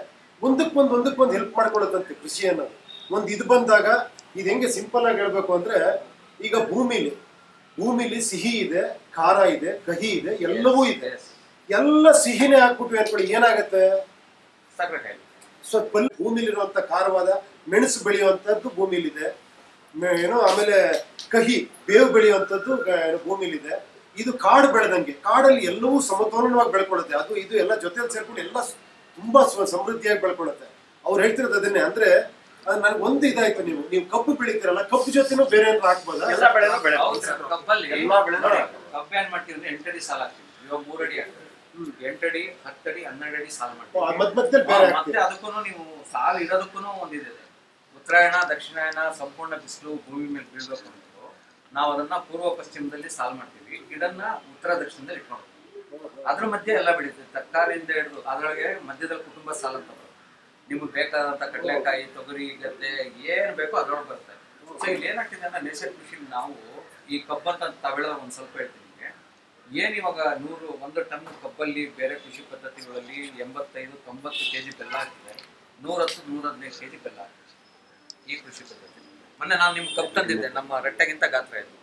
ಒಂದಕ್ಕೊಂದು ಒಂದಕ್ಕೊಂದು ಹೆಲ್ಪ್ ಮಾಡ್ಕೊಳ್ಳುತ್ತಂತೆ ಕೃಷಿ ಅನ್ನೋದು. ಒಂದು ಇದು ಬಂದಾಗ ಇದು ಹೆಂಗೆ ಸಿಂಪಲ್ ಆಗಿ ಹೇಳ್ಬೇಕು ಅಂದ್ರೆ, ಈಗ ಭೂಮಿಲಿ ಭೂಮಿಲಿ ಸಿಹಿ ಇದೆ, ಖಾರ ಇದೆ, ಕಹಿ ಇದೆ, ಎಲ್ಲವೂ ಇದೆ. ಎಲ್ಲ ಸಿಹಿನೇ ಹಾಕ್ಬಿಟ್ಟು ಅನ್ಕೊಳ್ಳಿ, ಏನಾಗತ್ತೆ? ಸಕ್ಕರೆ ಸ್ವಲ್ಪ ಭೂಮಿಲಿರುವಂತ ಖಾರವಾದ ಮೆಣಸು ಬೆಳೆಯುವಂತದ್ದು ಭೂಮಿಲಿದೆ, ಏನೋ ಆಮೇಲೆ ಕಹಿ ಬೇವು ಬೆಳೆಯುವಂಥದ್ದು ಭೂಮಿಲಿದೆ. ಇದು ಕಾಡು ಬೆಳೆದಂಗೆ, ಕಾಡಲ್ಲಿ ಎಲ್ಲವೂ ಸಮತೋಲನವಾಗಿ ಬೆಳ್ಕೊಳ್ಳುತ್ತೆ. ಅದು ಇದು ಎಲ್ಲ ಜೊತೆಲಿ ಸೇರ್ಕೊಂಡು ಎಲ್ಲ ತುಂಬಾ ಸಮೃದ್ಧಿಯಾಗಿ ಬೆಳ್ಕೊಳ್ಳುತ್ತೆ. ಅವ್ರು ಹೇಳ್ತಿರೋದು ಅದನ್ನೇ. ಅಂದ್ರೆ ನನ್ಗೆ ಒಂದು ಇದಾಯ್ತು, ನೀವು ನೀವು ಕಬ್ಬು ಬೆಳಿತೀರಲ್ಲ, ಕಬ್ಬು ಜೊತೆನೂ ಬೇರೆ ಏನಾದ್ರು ಹಾಕ್ಬೋದಾ? ಎಲ್ಲ ಬೆಳೆನೂ ಬೆಳೆ ಕಬ್ಬಲ್ಲಿ ಎಲ್ಲಾ ಬೆಳೆನೂ ಕಬ್ಬು ಏನ್ ಮಾಡ್ತೀವಿ ಅಂದ್ರೆ ಎಂಟಡಿ ಸಾಲ ಹಾಕ್ತೀವಿ. ಇವಾಗ ಮೂರಡಿ ಹಾಕ್ತೀವಿ, ಎಂಟಡಿ, ಹತ್ತಡಿ, ಹನ್ನೆರಡು ಅಡಿ ಸಾಲ ಮಾಡ್ತೀವಿ. ಮಧ್ಯ ಮಧ್ಯದಲ್ಲಿ ಬೇರೆ ಮತ್ತೆ ಅದಕ್ಕೂ ನೀವು ಸಾಲ ಇಡೋದಕ್ಕೂ ಒಂದಿದೆ. ಉತ್ತರಾಯಣ ದಕ್ಷಿಣಾಯನ ಸಂಪೂರ್ಣ ಬಿಸಿಲು ಭೂಮಿ ಮೇಲೆ ಬೀಳ್ಬೇಕು ಅಂದ್ಬಿಟ್ಟು ನಾವು ಅದನ್ನ ಪೂರ್ವ ಪಶ್ಚಿಮದಲ್ಲಿ ಸಾಲ ಮಾಡ್ತೀವಿ, ಇದನ್ನ ಉತ್ತರ ದಕ್ಷಿಣದಲ್ಲಿ ಇಟ್ಕೊಂಡು ಅದ್ರ ಮಧ್ಯೆ ಎಲ್ಲ ಬೆಳೀತೀವಿ. ತರಕಾರಿಯಿಂದ ಹಿಡಿದು ಅದರೊಳಗೆ ಮಧ್ಯದಲ್ಲಿ ಕುಟುಂಬ ಸಾಲ ಅಂತ ಬರುತ್ತೆ. ನಿಮ್ಗೆ ಬೇಕಾದಂತ ಕಡಲೆಕಾಯಿ, ತೊಗರಿ, ಗದ್ದೆ ಏನ್ ಬೇಕೋ ಅದ್ರೊಳಗೆ ಬರುತ್ತೆ. ಸೊ ಇಲ್ಲಿ ಏನಾಗ್ತಿದೆ ಅಂದ್ರೆ ನೇಸರ್ ಕೃಷಿ ನಾವು ಈ ಕಬ್ಬಂತ ತಾವೆಲ್ಲ ಒಂದ್ ಸ್ವಲ್ಪ ಹೇಳ್ತೀನಿ. ಏನ್ ಇವಾಗ ನೂರು ಒಂದು ಟನ್ ಕಬ್ಬಲ್ಲಿ ಬೇರೆ ಕೃಷಿ ಪದ್ಧತಿಗಳಲ್ಲಿ ಎಂಬತ್ತೈದು ತೊಂಬತ್ತು ಕೆಜಿ ಬೆಲ್ಲ ಹಾಕಿದೆ, ನೂರತ್ತು ನೂರ ಹದಿನೈದು ಕೆಜಿ ಬೆಲ್ಲ ಹಾಕಿದೆ ಈ ಕೃಷಿ ಪದ್ಧತಿ. ಮೊನ್ನೆ ನಾನು ನಿಮ್ಗೆ ಕಬ್ಬು ತಂದಿದ್ದೆ, ನಮ್ಮ ರೆಟ್ಟೆಗಿಂತ ಗಾತ್ರ ಇದು.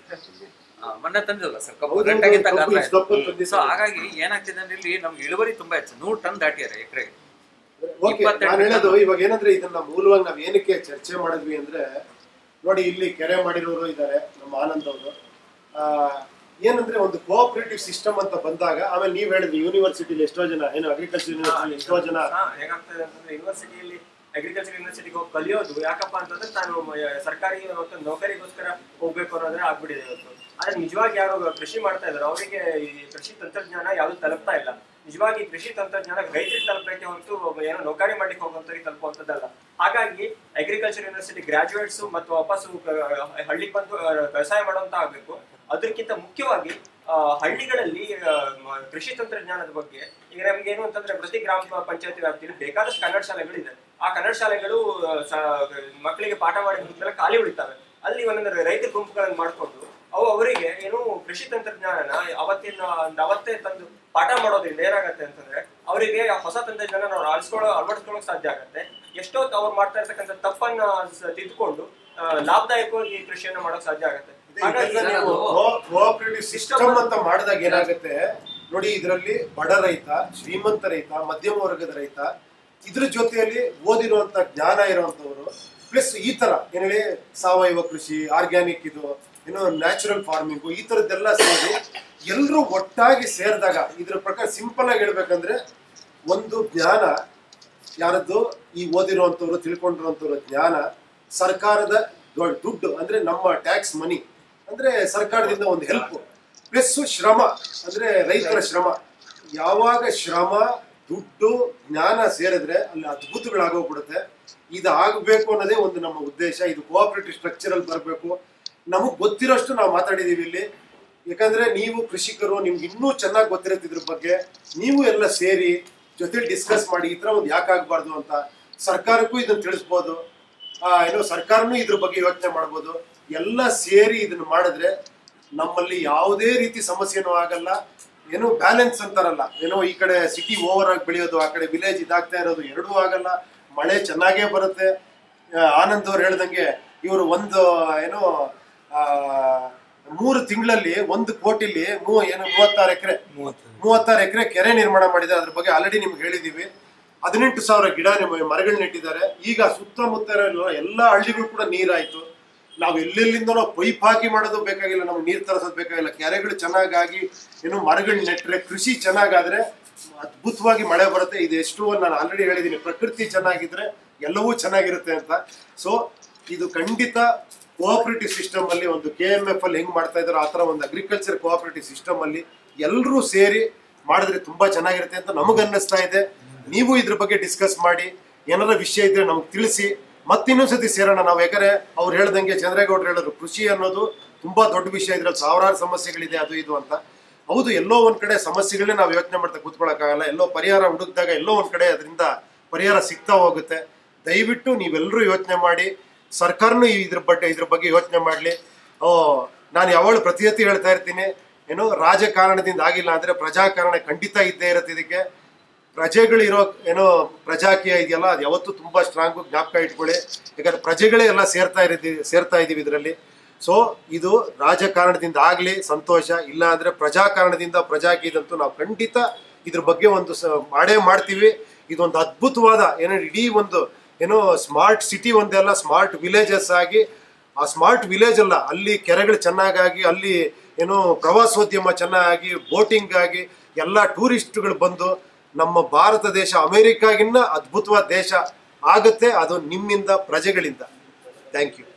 ಮೊನ್ನೆ ತಂದಿಲ್ಲ ಸರ್ ಕಬ್ಬು, ರೆಟ್ಟೆಗಿಂತ ಗಾತ್ರ ಇದು. ಸೊ ಹಾಗಾಗಿ ಏನಾಗ್ತಿದೆ ಅಂದ್ರೆ ಇಲ್ಲಿ ನಮ್ಗೆ ಇಳುವರಿ ತುಂಬಾ ಹೆಚ್ಚು, ನೂರು ಟನ್ ದಾಟಿಯಾರೆ ಎಕರೆಗೆ. ನಾನು ಹೇಳೋದು ಇವಾಗ ಏನಂದ್ರೆ, ಇದನ್ನ ಮೂಲವಾಗಿ ನಾವ್ ಏನಕ್ಕೆ ಚರ್ಚೆ ಮಾಡಿದ್ವಿ ಅಂದ್ರೆ, ನೋಡಿ ಇಲ್ಲಿ ಕೆರೆ ಮಾಡಿರೋರು ಇದ್ದಾರೆ, ನಮ್ಮ ಆನಂದ್ ಅವರು. ಆ ಏನಂದ್ರೆ ಒಂದು ಕೋಆಪರೇಟಿವ್ ಸಿಸ್ಟಮ್ ಅಂತ ಬಂದಾಗ, ಆಮೇಲೆ ನೀವ್ ಹೇಳಿದ್ರಿ ಯೂನಿವರ್ಸಿಟಿಲಿ ಎಷ್ಟೋ ಜನ ಏನು ಅಗ್ರಿಕಲ್ಚರ್ ಯೂನಿವರ್ಸಿಟಿ ಎಷ್ಟೋ ಜನ ಹೇಗಾಗ್ತದೆ ಅಂತಂದ್ರೆ, ಯೂನಿವರ್ಸಿಟಿಯಲ್ಲಿ ಅಗ್ರಿಕಲ್ಚರ್ ಯೂನಿವರ್ಸಿಟಿಗೆ ಹೋಗಿ ಕಲಿಯೋದು ಯಾಕಪ್ಪ ಅಂತಂದ್ರೆ ತಾನು ಸರ್ಕಾರಿ ಮತ್ತು ನೌಕರಿಗೋಸ್ಕರ ಹೋಗ್ಬೇಕು ಅನ್ನೋದ್ರೆ ಆಗ್ಬಿಟ್ಟಿದೆ ಇವತ್ತು. ಆದ್ರೆ ನಿಜವಾಗಿ ಯಾರು ಕೃಷಿ ಮಾಡ್ತಾ ಇದಾರೆ ಅವರಿಗೆ ಈ ಕೃಷಿ ತಂತ್ರಜ್ಞಾನ ಯಾವ್ದು ತಲುಪ್ತಾ ಇಲ್ಲ. ನಿಜವಾಗಿ ಕೃಷಿ ತಂತ್ರಜ್ಞಾನ ರೈತರಿಗೆ ತಲುಪಕ್ಕೆ ಹೊರತು ಏನೋ ನೌಕರಿ ಮಾಡ್ಲಿಕ್ಕೆ ಹೋಗುವಂತವ್ರಿಗೆ ತಲುಪುವಂತದ್ದಲ್ಲ. ಹಾಗಾಗಿ ಅಗ್ರಿಕಲ್ಚರ್ ಯೂನಿವರ್ಸಿಟಿ ಗ್ರಾಜುಯೇಟ್ಸ್ ಮತ್ತು ವಾಪಸ್ಸು ಹಳ್ಳಿಗೆ ಬಂದು ವ್ಯವಸಾಯ ಮಾಡುವಂತ ಆಗ್ಬೇಕು. ಅದಕ್ಕಿಂತ ಮುಖ್ಯವಾಗಿ ಹಳ್ಳಿಗಳಲ್ಲಿ ಕೃಷಿ ತಂತ್ರಜ್ಞಾನದ ಬಗ್ಗೆ ಈಗ ನಮ್ಗೆ ಏನು ಅಂತಂದ್ರೆ, ಪ್ರತಿ ಗ್ರಾಮ ಪಂಚಾಯತಿ ವ್ಯಾಪ್ತಿಯಲ್ಲಿ ಬೇಕಾದಷ್ಟು ಕನ್ನಡ ಶಾಲೆಗಳಿದೆ. ಆ ಕನ್ನಡ ಶಾಲೆಗಳು ಮಕ್ಕಳಿಗೆ ಪಾಠ ಮಾಡಿ ಮುಗಿದೆಲ್ಲ ಖಾಲಿ ಉಳಿತಾವೆ. ಅಲ್ಲಿ ಒಂದೊಂದು ರೈತರ ಗುಂಪುಗಳನ್ನು ಮಾಡ್ಕೊಂಡು ಅವು ಅವರಿಗೆ ಏನು ಕೃಷಿ ತಂತ್ರಜ್ಞಾನನ ಅವತ್ತಿನ ಅವತ್ತೇ ತಂದು ಪಾಠ ಮಾಡೋದ್ರಿಂದ ಏನಾಗತ್ತೆ ಅಂತಂದ್ರೆ, ಅವರಿಗೆ ಹೊಸ ತಂತ್ರಜ್ಞಾನ ನಾವು ಅಳಿಸ್ಕೊಳ್ಳೋ ಅಳವಡಿಸ್ಕೊಳ್ಳೋಕೆ ಸಾಧ್ಯ ಆಗತ್ತೆ. ಎಷ್ಟೋ ಅವ್ರು ಮಾಡ್ತಾ ಇರ್ತಕ್ಕಂಥ ತಪ್ಪನ್ನ ತಿದ್ದುಕೊಂಡು ಲಾಭದಾಯಕವಾಗಿ ಕೃಷಿಯನ್ನ ಮಾಡೋಕ್ ಸಾಧ್ಯ ಆಗತ್ತೆ. ಕೋಆಪರೇಟಿವ್ ಸಿಸ್ಟಮ್ ಅಂತ ಮಾಡಿದಾಗ ಏನಾಗುತ್ತೆ ನೋಡಿ, ಇದರಲ್ಲಿ ಬಡ ರೈತ, ಶ್ರೀಮಂತ ರೈತ, ಮಧ್ಯಮ ವರ್ಗದ ರೈತ, ಇದ್ರ ಜೊತೆಯಲ್ಲಿ ಓದಿರುವಂತ ಜ್ಞಾನ ಇರುವಂತವರು, ಪ್ಲಸ್ ಈ ತರ ಏನ್ ಹೇಳಿ ಸಾವಯವ ಕೃಷಿ, ಆರ್ಗ್ಯಾನಿಕ್, ಇದು ಏನೋ ನ್ಯಾಚುರಲ್ ಫಾರ್ಮಿಂಗು, ಈ ತರದ್ದೆಲ್ಲ ಸೇರಿ ಎಲ್ಲರೂ ಒಟ್ಟಾಗಿ ಸೇರಿದಾಗ, ಇದ್ರ ಪ್ರಕಾರ ಸಿಂಪಲ್ ಆಗಿ ಹೇಳ್ಬೇಕಂದ್ರೆ, ಒಂದು ಜ್ಞಾನ ಯಾರದ್ದು ಈ ಓದಿರುವಂತವ್ರು ತಿಳ್ಕೊಂಡಿರುವಂತವ್ರ ಜ್ಞಾನ, ಸರ್ಕಾರದ ದುಡ್ಡು ಅಂದ್ರೆ ನಮ್ಮ ಟ್ಯಾಕ್ಸ್ ಮನಿ ಅಂದ್ರೆ ಸರ್ಕಾರದಿಂದ ಒಂದು ಹೆಲ್ಪ್, ಪ್ಲಸ್ ಶ್ರಮ ಅಂದ್ರೆ ರೈತರ ಶ್ರಮ. ಯಾವಾಗ ಶ್ರಮ, ದುಡ್ಡು, ಜ್ಞಾನ ಸೇರಿದ್ರೆ ಅಲ್ಲಿ ಅದ್ಭುತಗಳಾಗೋಗ್ಬಿಡುತ್ತೆ. ಇದು ಆಗಬೇಕು ಅನ್ನೋದೇ ಒಂದು ನಮ್ಮ ಉದ್ದೇಶ. ಇದು ಕೋಆಪರೇಟಿವ್ ಸ್ಟ್ರಕ್ಚರ್ ಅಲ್ಲಿ ಬರಬೇಕು. ನಮಗ್ ಗೊತ್ತಿರೋಷ್ಟು ನಾವು ಮಾತಾಡಿದೀವಿ ಇಲ್ಲಿ. ಯಾಕಂದ್ರೆ ನೀವು ಕೃಷಿಕರು, ನಿಮ್ಗೆ ಇನ್ನೂ ಚೆನ್ನಾಗಿ ಗೊತ್ತಿರುತ್ತೆ ಇದ್ರ ಬಗ್ಗೆ. ನೀವು ಎಲ್ಲ ಸೇರಿ ಜೊತೆಲಿ ಡಿಸ್ಕಸ್ ಮಾಡಿ ಈ ತರ ಒಂದು ಯಾಕೆ ಆಗ್ಬಾರ್ದು ಅಂತ ಸರ್ಕಾರಕ್ಕೂ ಇದನ್ನ ತಿಳಿಸ್ಬೋದು. ಆ ಏನೋ ಸರ್ಕಾರನೂ ಇದ್ರ ಬಗ್ಗೆ ಯೋಚನೆ ಮಾಡ್ಬೋದು. ಎಲ್ಲ ಸೇರಿ ಇದನ್ನ ಮಾಡಿದ್ರೆ ನಮ್ಮಲ್ಲಿ ಯಾವುದೇ ರೀತಿ ಸಮಸ್ಯೆನೂ ಆಗಲ್ಲ. ಏನೋ ಬ್ಯಾಲೆನ್ಸ್ ಅಂತಾರಲ್ಲ, ಏನೋ ಈ ಕಡೆ ಸಿಟಿ ಓವರ್ ಆಗಿ ಬೆಳೆಯೋದು, ಆ ಕಡೆ ವಿಲೇಜ್ ಇದಾಗ್ತಾ ಇರೋದು, ಎರಡೂ ಆಗಲ್ಲ. ಮಳೆ ಚೆನ್ನಾಗೇ ಬರುತ್ತೆ. ಆನಂದ್ ಅವ್ರು ಹೇಳ್ದಂಗೆ ಇವರು ಒಂದು ಏನೋ ಆ ಮೂರು ತಿಂಗಳಲ್ಲಿ ಒಂದು ಕೋಟಿಲಿ ಮೂ ಏನು ಮೂವತ್ತಾರು ಎಕರೆ ಮೂವತ್ತಾರು ಎಕರೆ ಕೆರೆ ನಿರ್ಮಾಣ ಮಾಡಿದ್ದಾರೆ. ಅದ್ರ ಬಗ್ಗೆ ಆಲ್ರೆಡಿ ನಿಮ್ಗೆ ಹೇಳಿದೀವಿ. ಹದಿನೆಂಟು ಸಾವಿರ ಗಿಡ ಮರಗಳು ನೆಟ್ಟಿದ್ದಾರೆ. ಈಗ ಸುತ್ತಮುತ್ತ ಎಲ್ಲ ಹಳ್ಳಿಗಳು ಕೂಡ ನೀರಾಯ್ತು. ನಾವು ಎಲ್ಲೆಲ್ಲಿಂದನೋ ಪೈಪ್ ಹಾಕಿ ಮಾಡೋದು ಬೇಕಾಗಿಲ್ಲ, ನಮ್ಗೆ ನೀರು ತರಿಸೋದು ಬೇಕಾಗಿಲ್ಲ. ಕೆರೆಗಳು ಚೆನ್ನಾಗಾಗಿ ಏನು ಮರಗಳು ನೆಟ್ಟರೆ, ಕೃಷಿ ಚೆನ್ನಾಗಾದ್ರೆ ಅದ್ಭುತವಾಗಿ ಮಳೆ ಬರುತ್ತೆ. ಇದು ಎಷ್ಟು ನಾನು ಆಲ್ರೆಡಿ ಹೇಳಿದ್ದೀನಿ, ಪ್ರಕೃತಿ ಚೆನ್ನಾಗಿದ್ರೆ ಎಲ್ಲವೂ ಚೆನ್ನಾಗಿರುತ್ತೆ ಅಂತ. ಸೊ ಇದು ಖಂಡಿತ ಕೋಆಪರೇಟಿವ್ ಸಿಸ್ಟಮ್ ಅಲ್ಲಿ, ಒಂದು ಕೆ ಎಂ ಎಫ್ ಅಲ್ಲಿ ಹೆಂಗ್ ಮಾಡ್ತಾ ಇದಾರೋ ಆ ತರ ಒಂದು ಅಗ್ರಿಕಲ್ಚರ್ ಕೋಆಪರೇಟಿವ್ ಸಿಸ್ಟಮ್ ಅಲ್ಲಿ ಎಲ್ಲರೂ ಸೇರಿ ಮಾಡಿದ್ರೆ ತುಂಬಾ ಚೆನ್ನಾಗಿರುತ್ತೆ ಅಂತ ನಮಗ್ ಅನ್ನಿಸ್ತಾ ಇದೆ. ನೀವು ಇದ್ರ ಬಗ್ಗೆ ಡಿಸ್ಕಸ್ ಮಾಡಿ, ಏನಾರ ವಿಷಯ ಇದ್ರೆ ನಮ್ಗೆ ತಿಳಿಸಿ. ಮತ್ತಿನ್ನೊಂದ್ಸತಿ ಸೇರೋಣ ನಾವು. ಯಾಕಂದ್ರೆ ಅವ್ರು ಹೇಳ್ದಂಗೆ, ಚಂದ್ರೇಗೌಡರು ಹೇಳಿದ್ರು, ಕೃಷಿ ಅನ್ನೋದು ತುಂಬಾ ದೊಡ್ಡ ವಿಷಯ, ಇದ್ರಲ್ಲಿ ಸಾವಿರಾರು ಸಮಸ್ಯೆಗಳಿದೆ ಅದು ಇದು ಅಂತ. ಹೌದು, ಎಲ್ಲೋ ಒಂದ್ ಕಡೆ ಸಮಸ್ಯೆಗಳನ್ನೇ ನಾವು ಯೋಚನೆ ಮಾಡ್ತಾ ಕೂತ್ಕೊಳಕ್ಕಾಗಲ್ಲ. ಎಲ್ಲೋ ಪರಿಹಾರ ಹುಡುಕಿದಾಗ ಎಲ್ಲೋ ಒಂದ್ ಕಡೆ ಅದರಿಂದ ಪರಿಹಾರ ಸಿಗ್ತಾ ಹೋಗುತ್ತೆ. ದಯವಿಟ್ಟು ನೀವೆಲ್ಲರೂ ಯೋಚನೆ ಮಾಡಿ, ಸರ್ಕಾರನೂ ಇದ್ರ ಬಗ್ಗೆ ಇದ್ರ ಬಗ್ಗೆ ಯೋಚನೆ ಮಾಡ್ಲಿ. ಓ ನಾನು ಯಾವಾಗಲೂ ಪ್ರತಿಯತಿ ಹೇಳ್ತಾ ಇರ್ತೀನಿ, ಏನೋ ರಾಜಕಾರಣದಿಂದ ಆಗಿಲ್ಲ ಅಂದ್ರೆ ಪ್ರಜಾಕಾರಣ ಖಂಡಿತ ಇದ್ದೇ ಇರುತ್ತೆ. ಇದಕ್ಕೆ ಪ್ರಜೆಗಳಿರೋ ಏನೋ ಪ್ರಜಾಕೀಯ ಇದೆಯಲ್ಲ ಅದು ಯಾವತ್ತೂ ತುಂಬ ಸ್ಟ್ರಾಂಗು ಜ್ಞಾಪಕ ಇಟ್ಕೊಳ್ಳಿ. ಯಾಕಂದರೆ ಪ್ರಜೆಗಳೇ ಎಲ್ಲ ಸೇರ್ತಾ ಇರಿದ್ದೀವಿ ಸೇರ್ತಾ ಇದ್ದೀವಿ ಇದರಲ್ಲಿ. ಸೊ ಇದು ರಾಜಕಾರಣದಿಂದ ಆಗಲಿ ಸಂತೋಷ, ಇಲ್ಲ ಅಂದರೆ ಪ್ರಜಾಕಾರಣದಿಂದ ಪ್ರಜಾಕೀಯದಂತೂ ನಾವು ಖಂಡಿತ ಇದ್ರ ಬಗ್ಗೆ ಒಂದು ಸ ಮಾಡೇ ಮಾಡ್ತೀವಿ. ಇದೊಂದು ಅದ್ಭುತವಾದ ಏನೋ ಇಡೀ ಒಂದು ಏನೋ ಸ್ಮಾರ್ಟ್ ಸಿಟಿ ಒಂದೆಲ್ಲ ಸ್ಮಾರ್ಟ್ ವಿಲೇಜಸ್ ಆಗಿ, ಆ ಸ್ಮಾರ್ಟ್ ವಿಲೇಜ್ ಅಲ್ಲ, ಅಲ್ಲಿ ಕೆರೆಗಳು ಚೆನ್ನಾಗಾಗಿ, ಅಲ್ಲಿ ಏನೋ ಪ್ರವಾಸೋದ್ಯಮ ಚೆನ್ನಾಗಿ, ಬೋಟಿಂಗ್ ಆಗಿ ಎಲ್ಲ ಟೂರಿಸ್ಟ್ಗಳು ಬಂದು ನಮ್ಮ ಭಾರತ ದೇಶ ಅಮೇರಿಕಾಗಿನ್ನ ಅದ್ಭುತವಾದ ದೇಶ ಆಗುತ್ತೆ. ಅದು ನಿಮ್ಮಿಂದ, ಪ್ರಜೆಗಳಿಂದ. Thank you.